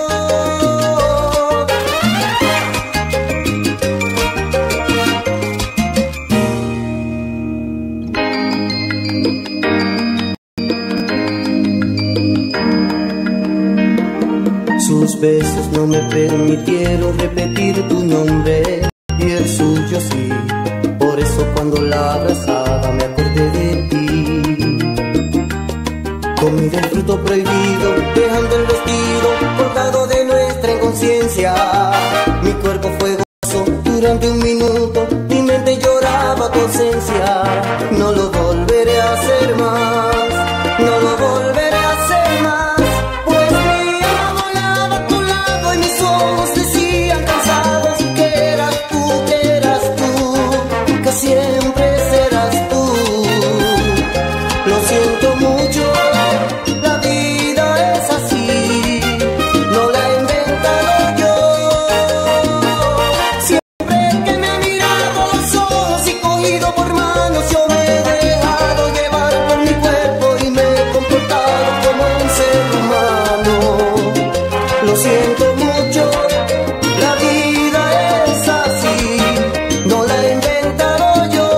Sus besos no me permitieron repetir tu nombre y el suyo sí. Por eso cuando la abrazaba me acordé de ti. Comí del fruto prohibido, dejando el vestido colgado de nuestra inconsciencia. Mi cuerpo fue gozo durante un minuto, mi mente lloraba tu ausencia. No lo volveré a hacer más, no lo volveré a hacer más. Pues mi alma volaba a tu lado y mis ojos decían cansados que eras tú, que eras tú, que siempre serás tú. Lo siento mucho, la vida es así, no la he inventado yo. Siempre que me ha mirado a los ojos y cogido por manos, yo me he dejado llevar por mi cuerpo y me he comportado como un ser humano. Lo siento mucho, la vida es así, no la he inventado yo.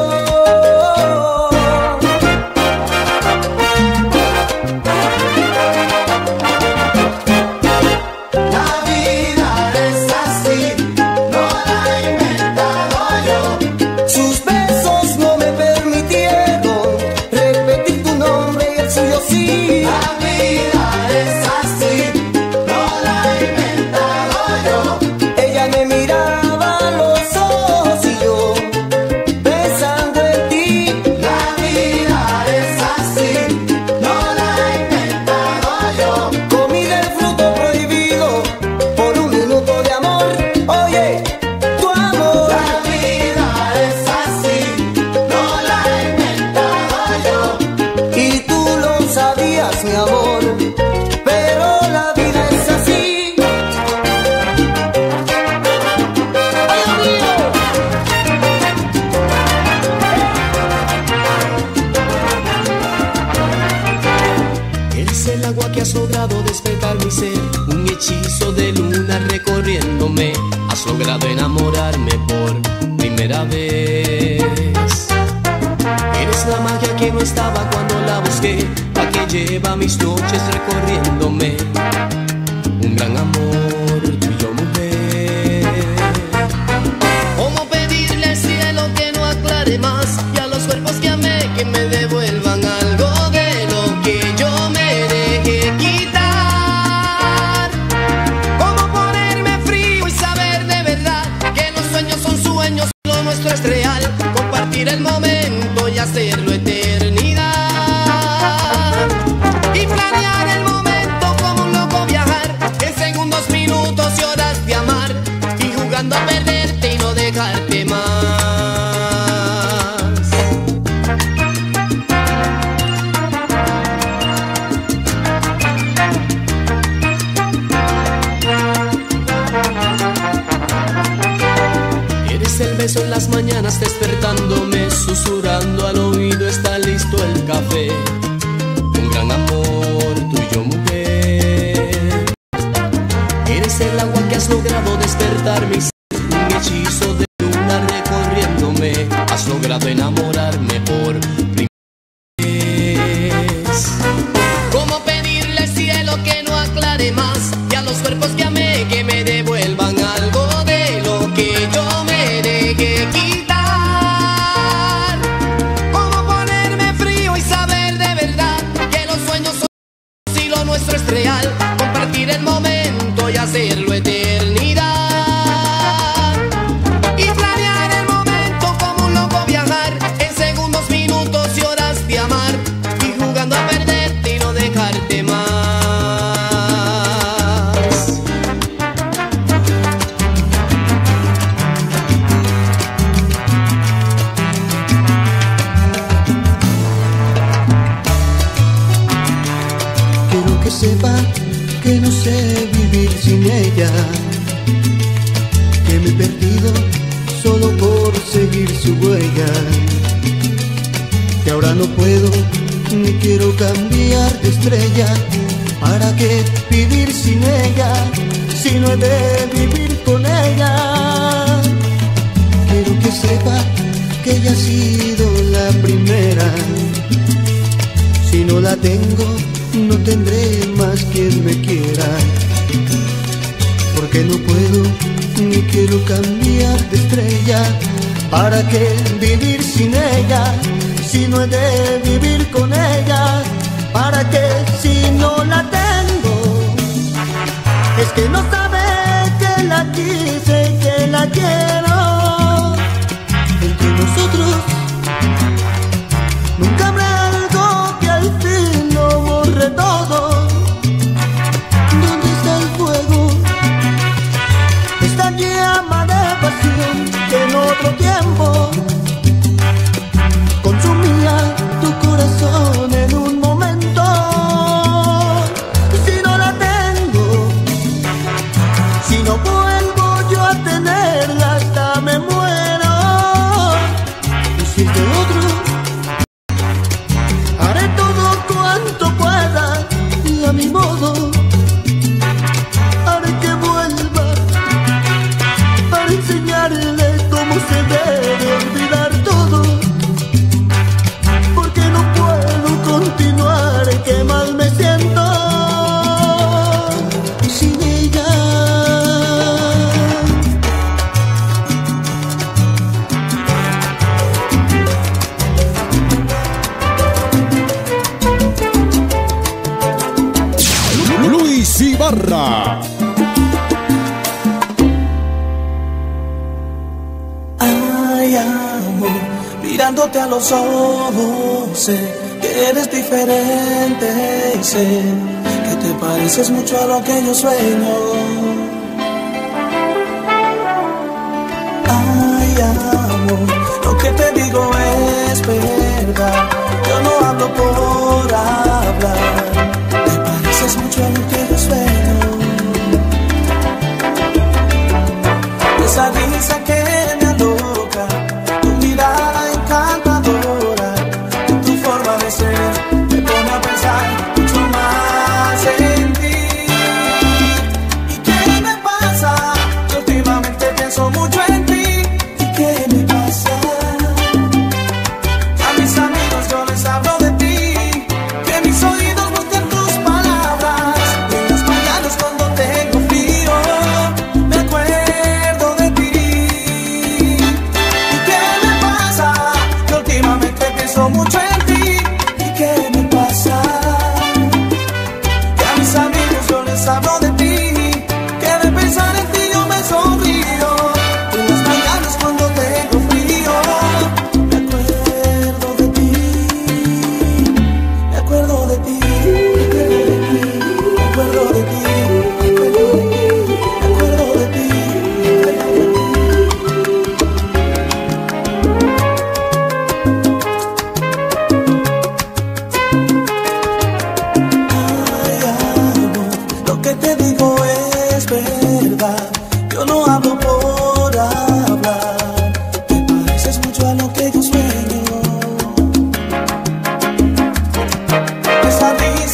La vida es así, no la he inventado yo. Sus besos no me permitieron repetir tu nombre y el suyo sí. La vida es así, no la he inventado yo. Ella me miraba a los ojos y yo pensando en ti. La vida es así, no la he inventado yo. Comí del fruto prohibido por un minuto de amor. Oye, tu amor. La vida es así, no la he inventado yo. Y tú lo sabías, mi amor, pero la vida es así. ¡Ay, Dios mío! Eres el agua que has logrado despertar mi ser, un hechizo de luna recorriéndome. Has logrado enamorarme por primera vez. Eres es la magia que no estaba cuando la busqué, la que lleva mis noches recorriéndome. Un gran amor, tuyo mujer. ¿Cómo pedirle al cielo que no aclare más? Y a los cuerpos que amé que me devuelvan algo de lo que yo me dejé quitar. ¿Cómo ponerme frío y saber de verdad que los sueños son sueños, lo nuestro es real? Compartir el momento y hacerlo eternidad. Y planear el momento como un loco, viajar en segundos, minutos y horas de amar. Y jugando a perderte y no dejarte más. Eres el beso en las mañanas despertándome, susurrando al oído está listo el café. Un gran amor, tuyo mujer. Eres el agua que has logrado despertar mi ser, un hechizo de luna recorriéndome. Has logrado enamorarme por primera vez. ¿Cómo pedirle al cielo que no aclare más? Y a los cuerpos que amé que me devuelvan algo de lo que yo me dejé quitar. ¿Cómo ponerme frío y saber de verdad que los sueños son si lo nuestro es real? Compartir el momento y hacerlo eternidad. Y planear el momento como un loco, viajar en segundos, minutos y horas de amar. Y jugando a perderte y no dejarte más. Quiero que sepa que no sé vivir sin ella, que me he perdido solo por seguir su huella, que ahora no puedo ni quiero cambiar de estrella. ¿Para qué vivir sin ella si no he de vivir con ella? Quiero que sepa que ella ha sido la primera. Si no la tengo, no tendré más quien me quiera, porque no puedo ni quiero cambiar de estrella. ¿Para qué vivir sin ella si no he de vivir con ella? ¿Para qué si no la tengo? Es que no sabe que la quise, que la quiero. Entre nosotros nunca habrá algo que al fin lo borre todo. ¿Dónde está el fuego? Esta llama de pasión que en otro tiempo consumía tu corazón en un momento. Si no la tengo, si no vuelvo yo a tenerla, hasta me muero. Y si es de otro, haré todo cuanto pueda y a mi modo. Haré que vuelva para enseñarle cómo se debe olvidar todo, porque no puedo continuar, que mal me siento sin ella. Luis Ibarra. Ay, amor, mirándote a los ojos, sé que eres diferente y sé que te pareces mucho a lo que yo sueño. Ay, amor, lo que te digo es verdad, yo no hablo por hablar. Te pareces mucho a lo que yo sueño. Esa risa que me aloca, tu mirada encantadora, tu forma de ser me pone a pensar mucho más en ti. ¿Y qué me pasa? Yo últimamente pienso mucho en ti. ¿Y qué me pasa? A mis amigos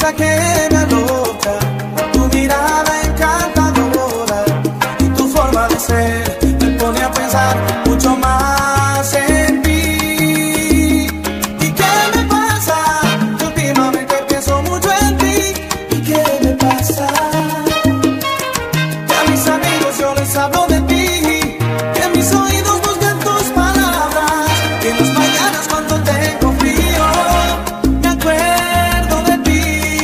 risa que me aloca, tu mirada encantadora y tu forma de ser me pone a pensar mucho más en ti. ¿Y qué me pasa? Que últimamente pienso mucho en ti. ¿Y qué me pasa? Que a mis amigos yo les hablo de ti, que en mis oídos buscan tus palabras, que en las mañanas cuando tengo frío me acuerdo de ti.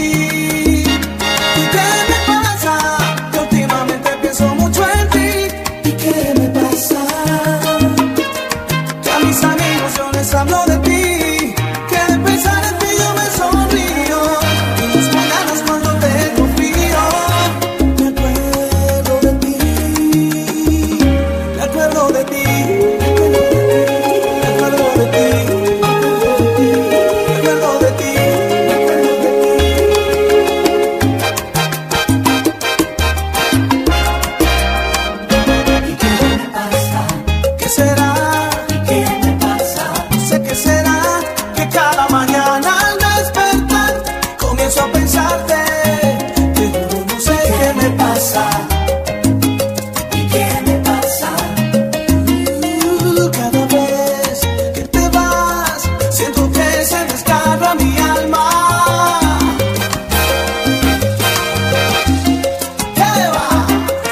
¿Y qué me pasa? Que últimamente pienso mucho en ti. ¿Y qué me pasa? Que a mis amigos yo les hablo de ti, que de pensar en ti yo me sonrío, y en las mañanas cuando tengo frío me acuerdo de ti. Me acuerdo de ti. Me acuerdo de ti. Me acuerdo de ti. Me acuerdo de ti. ¿Y qué me pasa? ¿Qué será? ¿Y qué me pasa? No sé qué será, que cada mañana al despertar comienzo a pensarte. Te juro, no sé qué me pasa. ¿Y qué me pasa? Uh, cada vez que te vas siento que se descarga mi alma. ¿Qué va?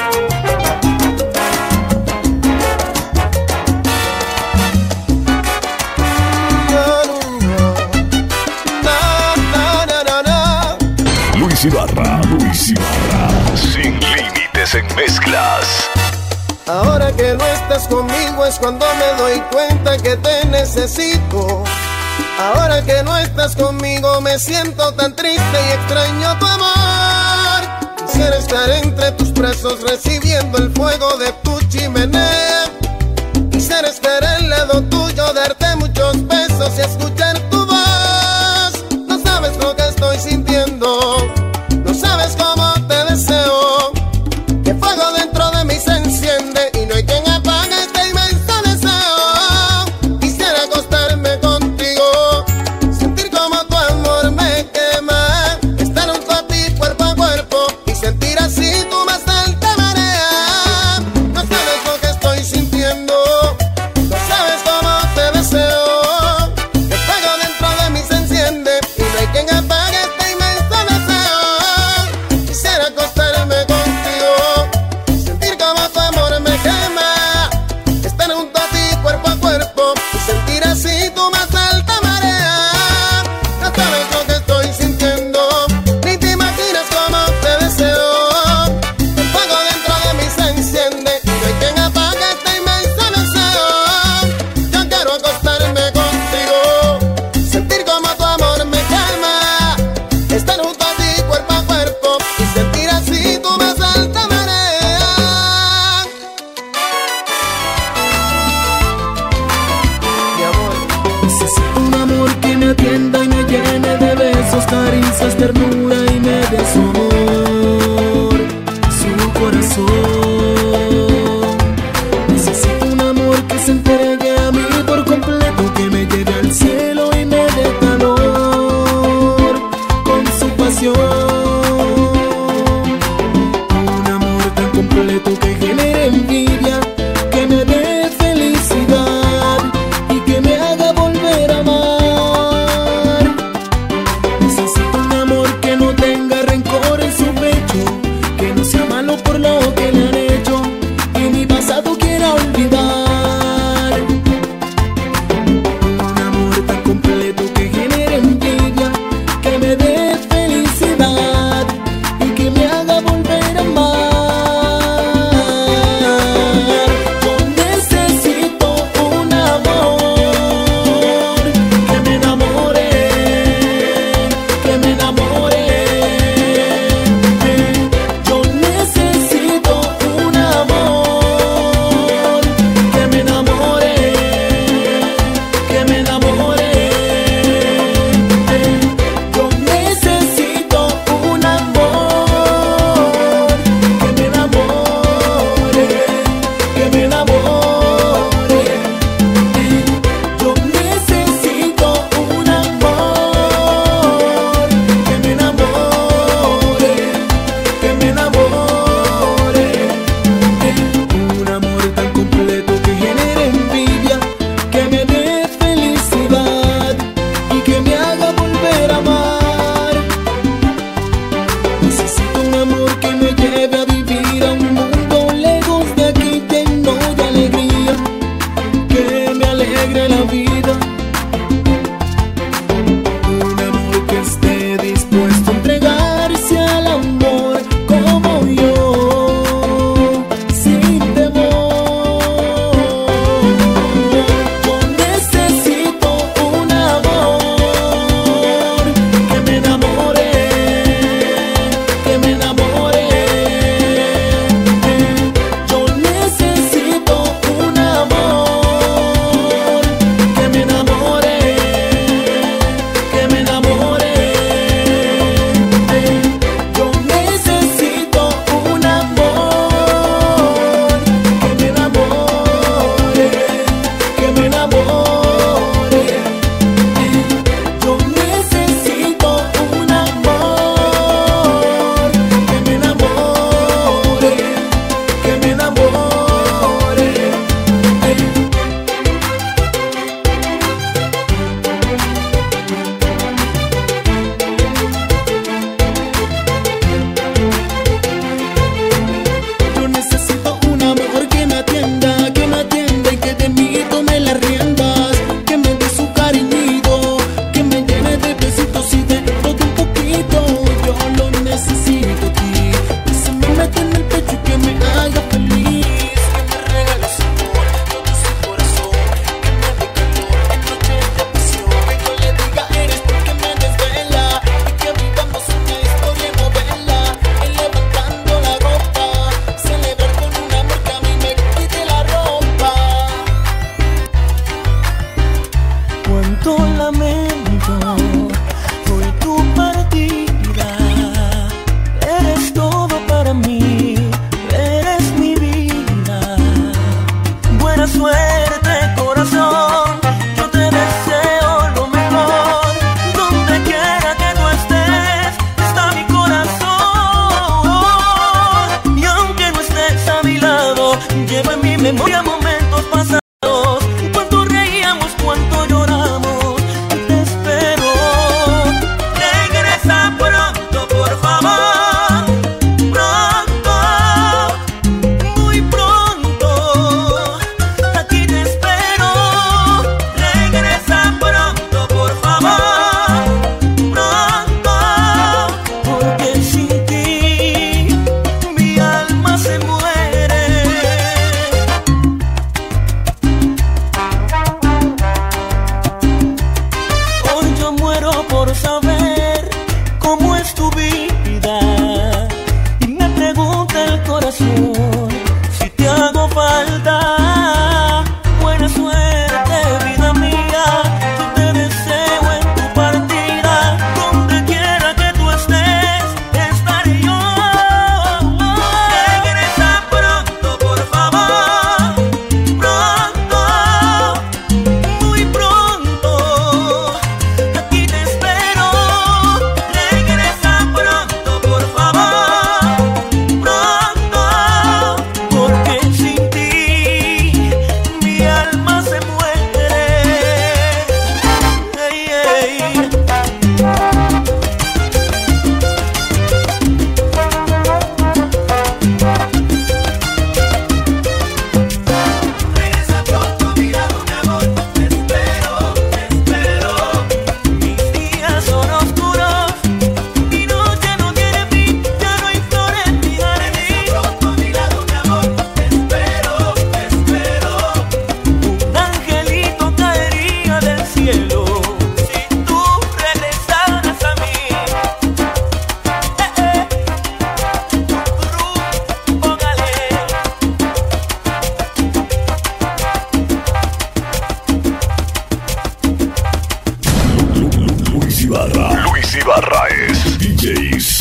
Luis Ibarra, Luis Ibarra, sin límites en mezclas. Ahora que no estás conmigo es cuando me doy cuenta que te necesito. Ahora que no estás conmigo me siento tan triste y extraño tu amor. Quisiera estar entre tus brazos recibiendo el fuego de tu chimenea. Quisiera estar al lado tuyo, darte muchos besos y escuchar tu voz. No sabes lo que estoy sintiendo, no sabes cómo te deseo. Que fuego dentro de mí se enciende y no hay quien apague este inmenso deseo. Quisiera acostarme contigo, sentir como tu amor me quema, estar junto a ti cuerpo a cuerpo y sentir así tu más alta marea. No sabes lo que estoy sintiendo, no sabes cómo te deseo. Que fuego dentro de mí se enciende y no hay quien apague este inmenso deseo. Quisiera acostarme contigo, sentir como tu amor me quema, estar junto a ti cuerpo a cuerpo y sentir así tu más alta marea. No sabes lo que estoy sintiendo, ni te imaginas cómo te deseo. El fuego dentro de mí se enciende y no hay quien apague este inmenso deseo. Yo quiero acostarme contigo, sentir como tu amor me quema, estar junto a ti cuerpo a cuerpo y sentir así tu más alta marea. Mi amor, Necesito un amor que me atienda y me llene de besos, caricias, ternura y me dé su amor, su corazón. Necesito un amor que se entregue a mí por completo, que me lleve al cielo y me dé calor con su pasión. Un amor tan completo que genere envidia, que me dé felicidad y que me haga volver a amar. Necesito un amor que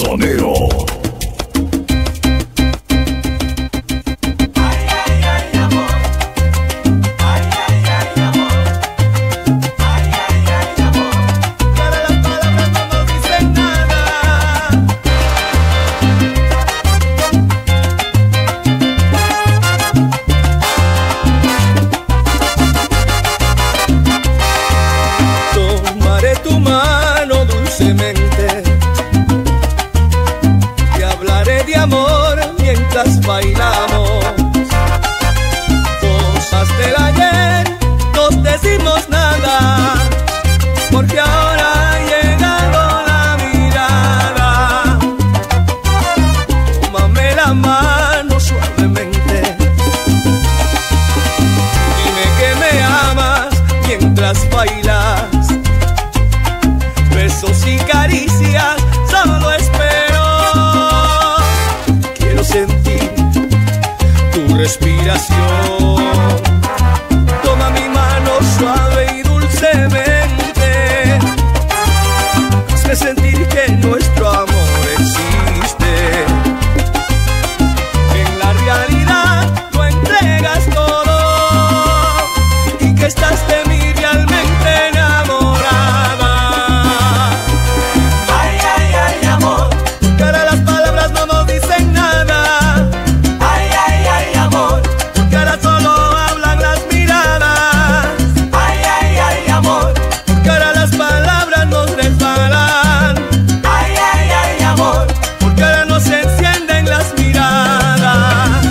Sonero. Tomaré tu mano dulcemente, te hablaré de amor mientras bailamos. Cosas del ayer nos decimos nada, porque ahora ha llegado la mirada. Tómame la mano suavemente, dime que me amas mientras bailas. Besos y caricias solo espero. Quiero sentir tu respiración. Toma mi mano suave y dulcemente. Hazme sentir que nuestro amor existe. En la realidad lo entregas todo y que estás de mí realmente enamorada. Ay, ay, ay, amor, que ahora las palabras no nos dicen nada. Ay, ay, ay, amor, que ahora solo hablan las miradas. Ay, ay, ay, amor, que ahora las palabras nos resbalan. Ay, ay, ay, amor, porque ahora nos encienden las miradas.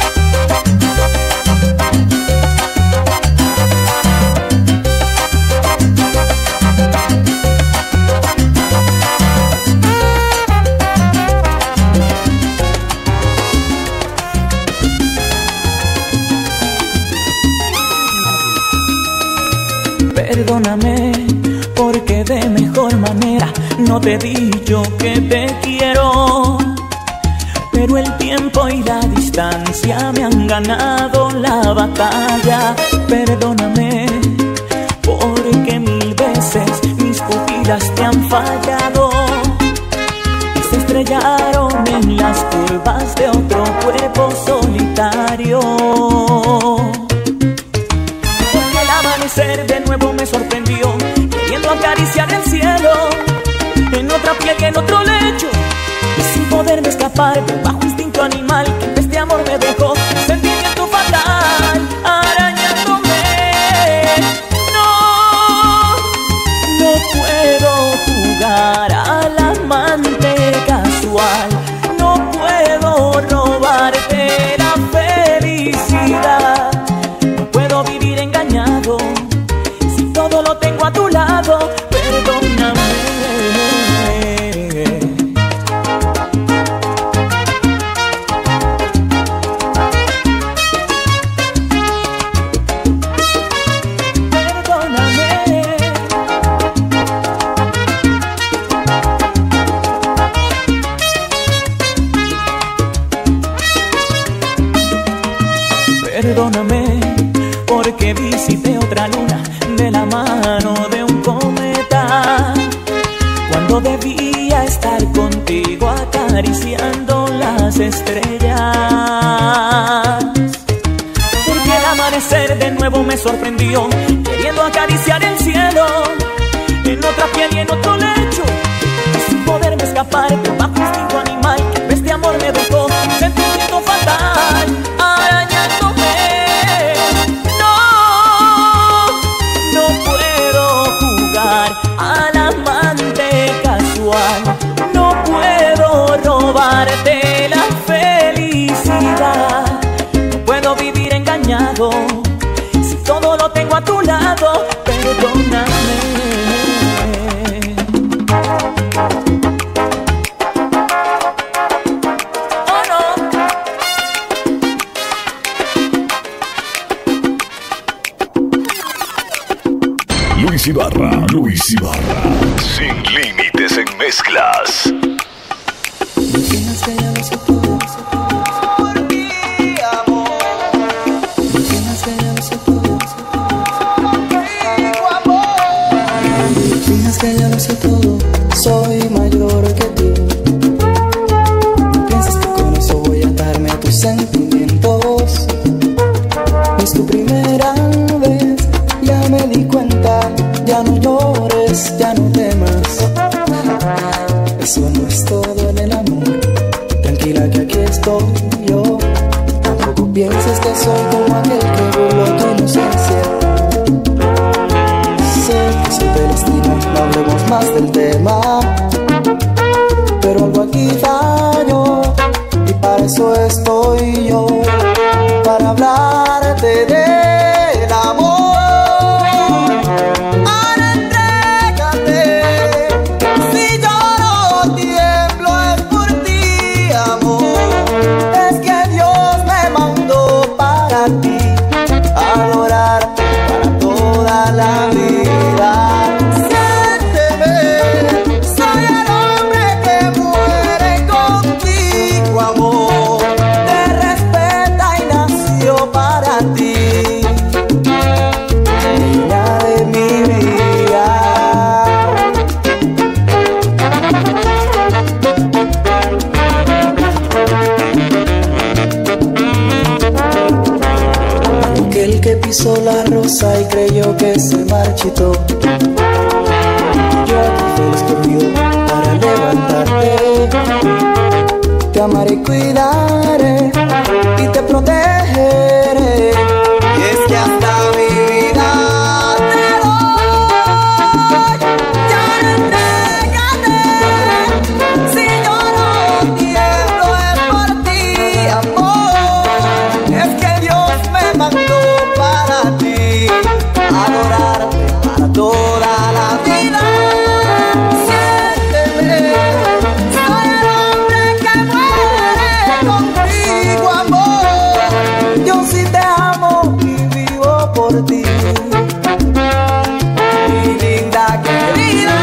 Perdóname, porque de mejor manera no te he dicho que te quiero. Pero el tiempo y la distancia me han ganado la batalla. Perdóname, porque mil veces mis pupilas te han fallado y se estrellaron en las curvas de otro cuerpo solitario. Porque el amanecer de nuevo me sorprendió, queriendo acariciar el cielo, en otra piel y en otro lecho, y sin poderme escapar del bajo instinto animal que este amor me dejó. Un sentimiento fatal arañándome. No, no puedo jugar al amante casual. No puedo robarte la felicidad. No puedo vivir engañado si todo lo tengo a tu lado. Perdóname. Perdóname, porque visité otra luna de la mano de un cometa, cuando debía estar contigo acariciando las estrellas. Porque el amanecer de nuevo me sorprendió, queriendo acariciar el cielo, en otra piel y en otro lecho, y sin poderme escapar del bajo instinto animal que este amor me dejó. Un sentimiento fatal arañándome. Al amante casual, no puedo robarte la felicidad. No puedo vivir engañado si todo lo tengo a tu lado. Perdóname. Oh no. Luis Ibarra, Luis Ibarra. Sin límites en mezclas. Tienes que ya lo sé todo, por mi amor. Tienes que ya lo sé todo, contigo amor. Tienes que ya lo sé todo, soy mayor que tú. no es todo en el amor. Tranquila que aquí estoy yo. Tampoco pienses que soy como aquel que burló tu inocencia. Sé que soy del destino, no hablemos más del tema. Pero algo aquí falló y para eso estoy yo, para hablarte del amor. Ahora entrégate, si lloro tiemblo es por ti, amor. Es que Dios me mandó para ti, adorarte para toda la vida. Pisó la rosa y creyó que se marchitó. Yo aquí fui escogido para levantarte. Te amaré y cuidaré y te protegeré. Y es que hasta mi vida te doy. Ya entrégate, si yo no tiemblo es por ti, amor. Es que Dios me mandó para ti, adorarte para toda la vida. Siénteme, soy el hombre que muere contigo, amor. Yo sí te amo y vivo por ti, mi linda querida.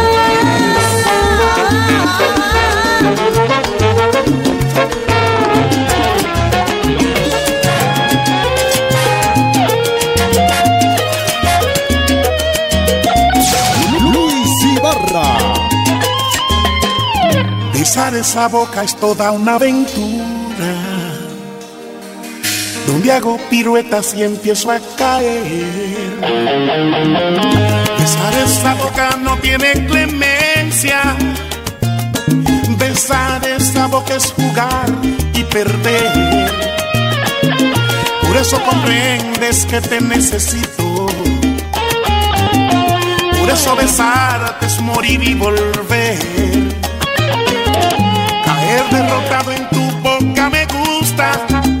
Besar esa boca es toda una aventura, donde hago piruetas y empiezo a caer. Besar esa boca no tiene clemencia. Besar esa boca es jugar y perder. Por eso comprendes que te necesito. Por eso besarte es morir y volver. Caer derrotado en tu boca me gusta.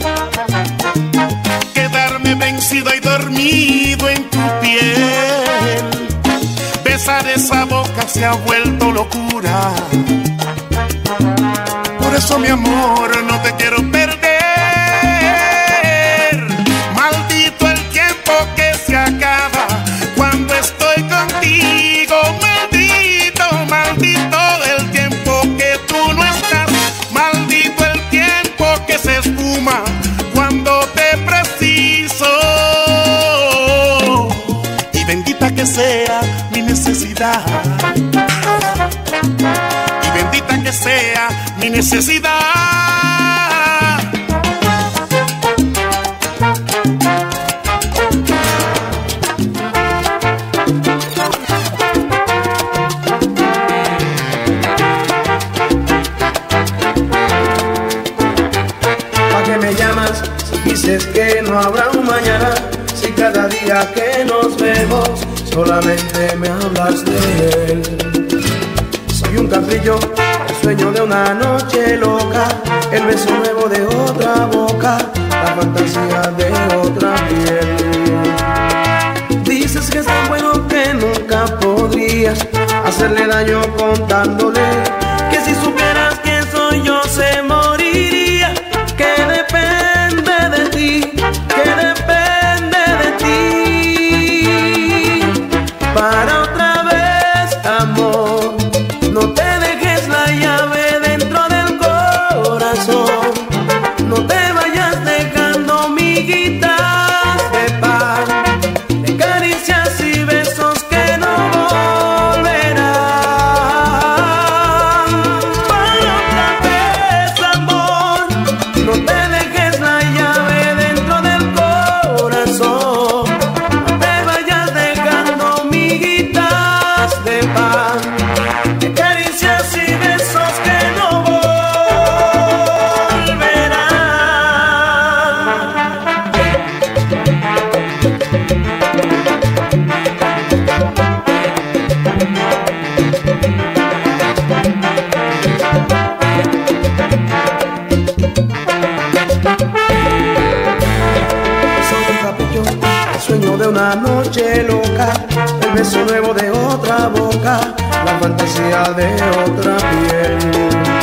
Quedarme vencido y dormido en tu piel. Besar esa boca se ha vuelto locura. Por eso mi amor no te quiero perder. Maldito el tiempo que se acaba cuando estoy contigo. Maldito, maldito el tiempo que tú no estás. Maldito el tiempo que se esfuma cuando te preciso. Y bendita que sea mi necesidad. Y bendita que sea mi necesidad. ¿Pa' qué me llamas si dices que no habrá un mañana? Si cada día que nos vemos solamente me hablas de él. Soy un capricho, el sueño de una noche loca, el beso nuevo de otra boca, la fantasía de otra piel. Dices que es tan bueno que nunca podrías hacerle daño contándole que si supieras quién soy yo se moriría. Que depende de ti, que depende de ti. Para otra vez, amor, no te dejes la llave dentro del corazón. No te vayas dejando miguitas de pan, de caricias y besos que no volverán. una noche loca, el beso nuevo de otra boca, la fantasía de otra piel.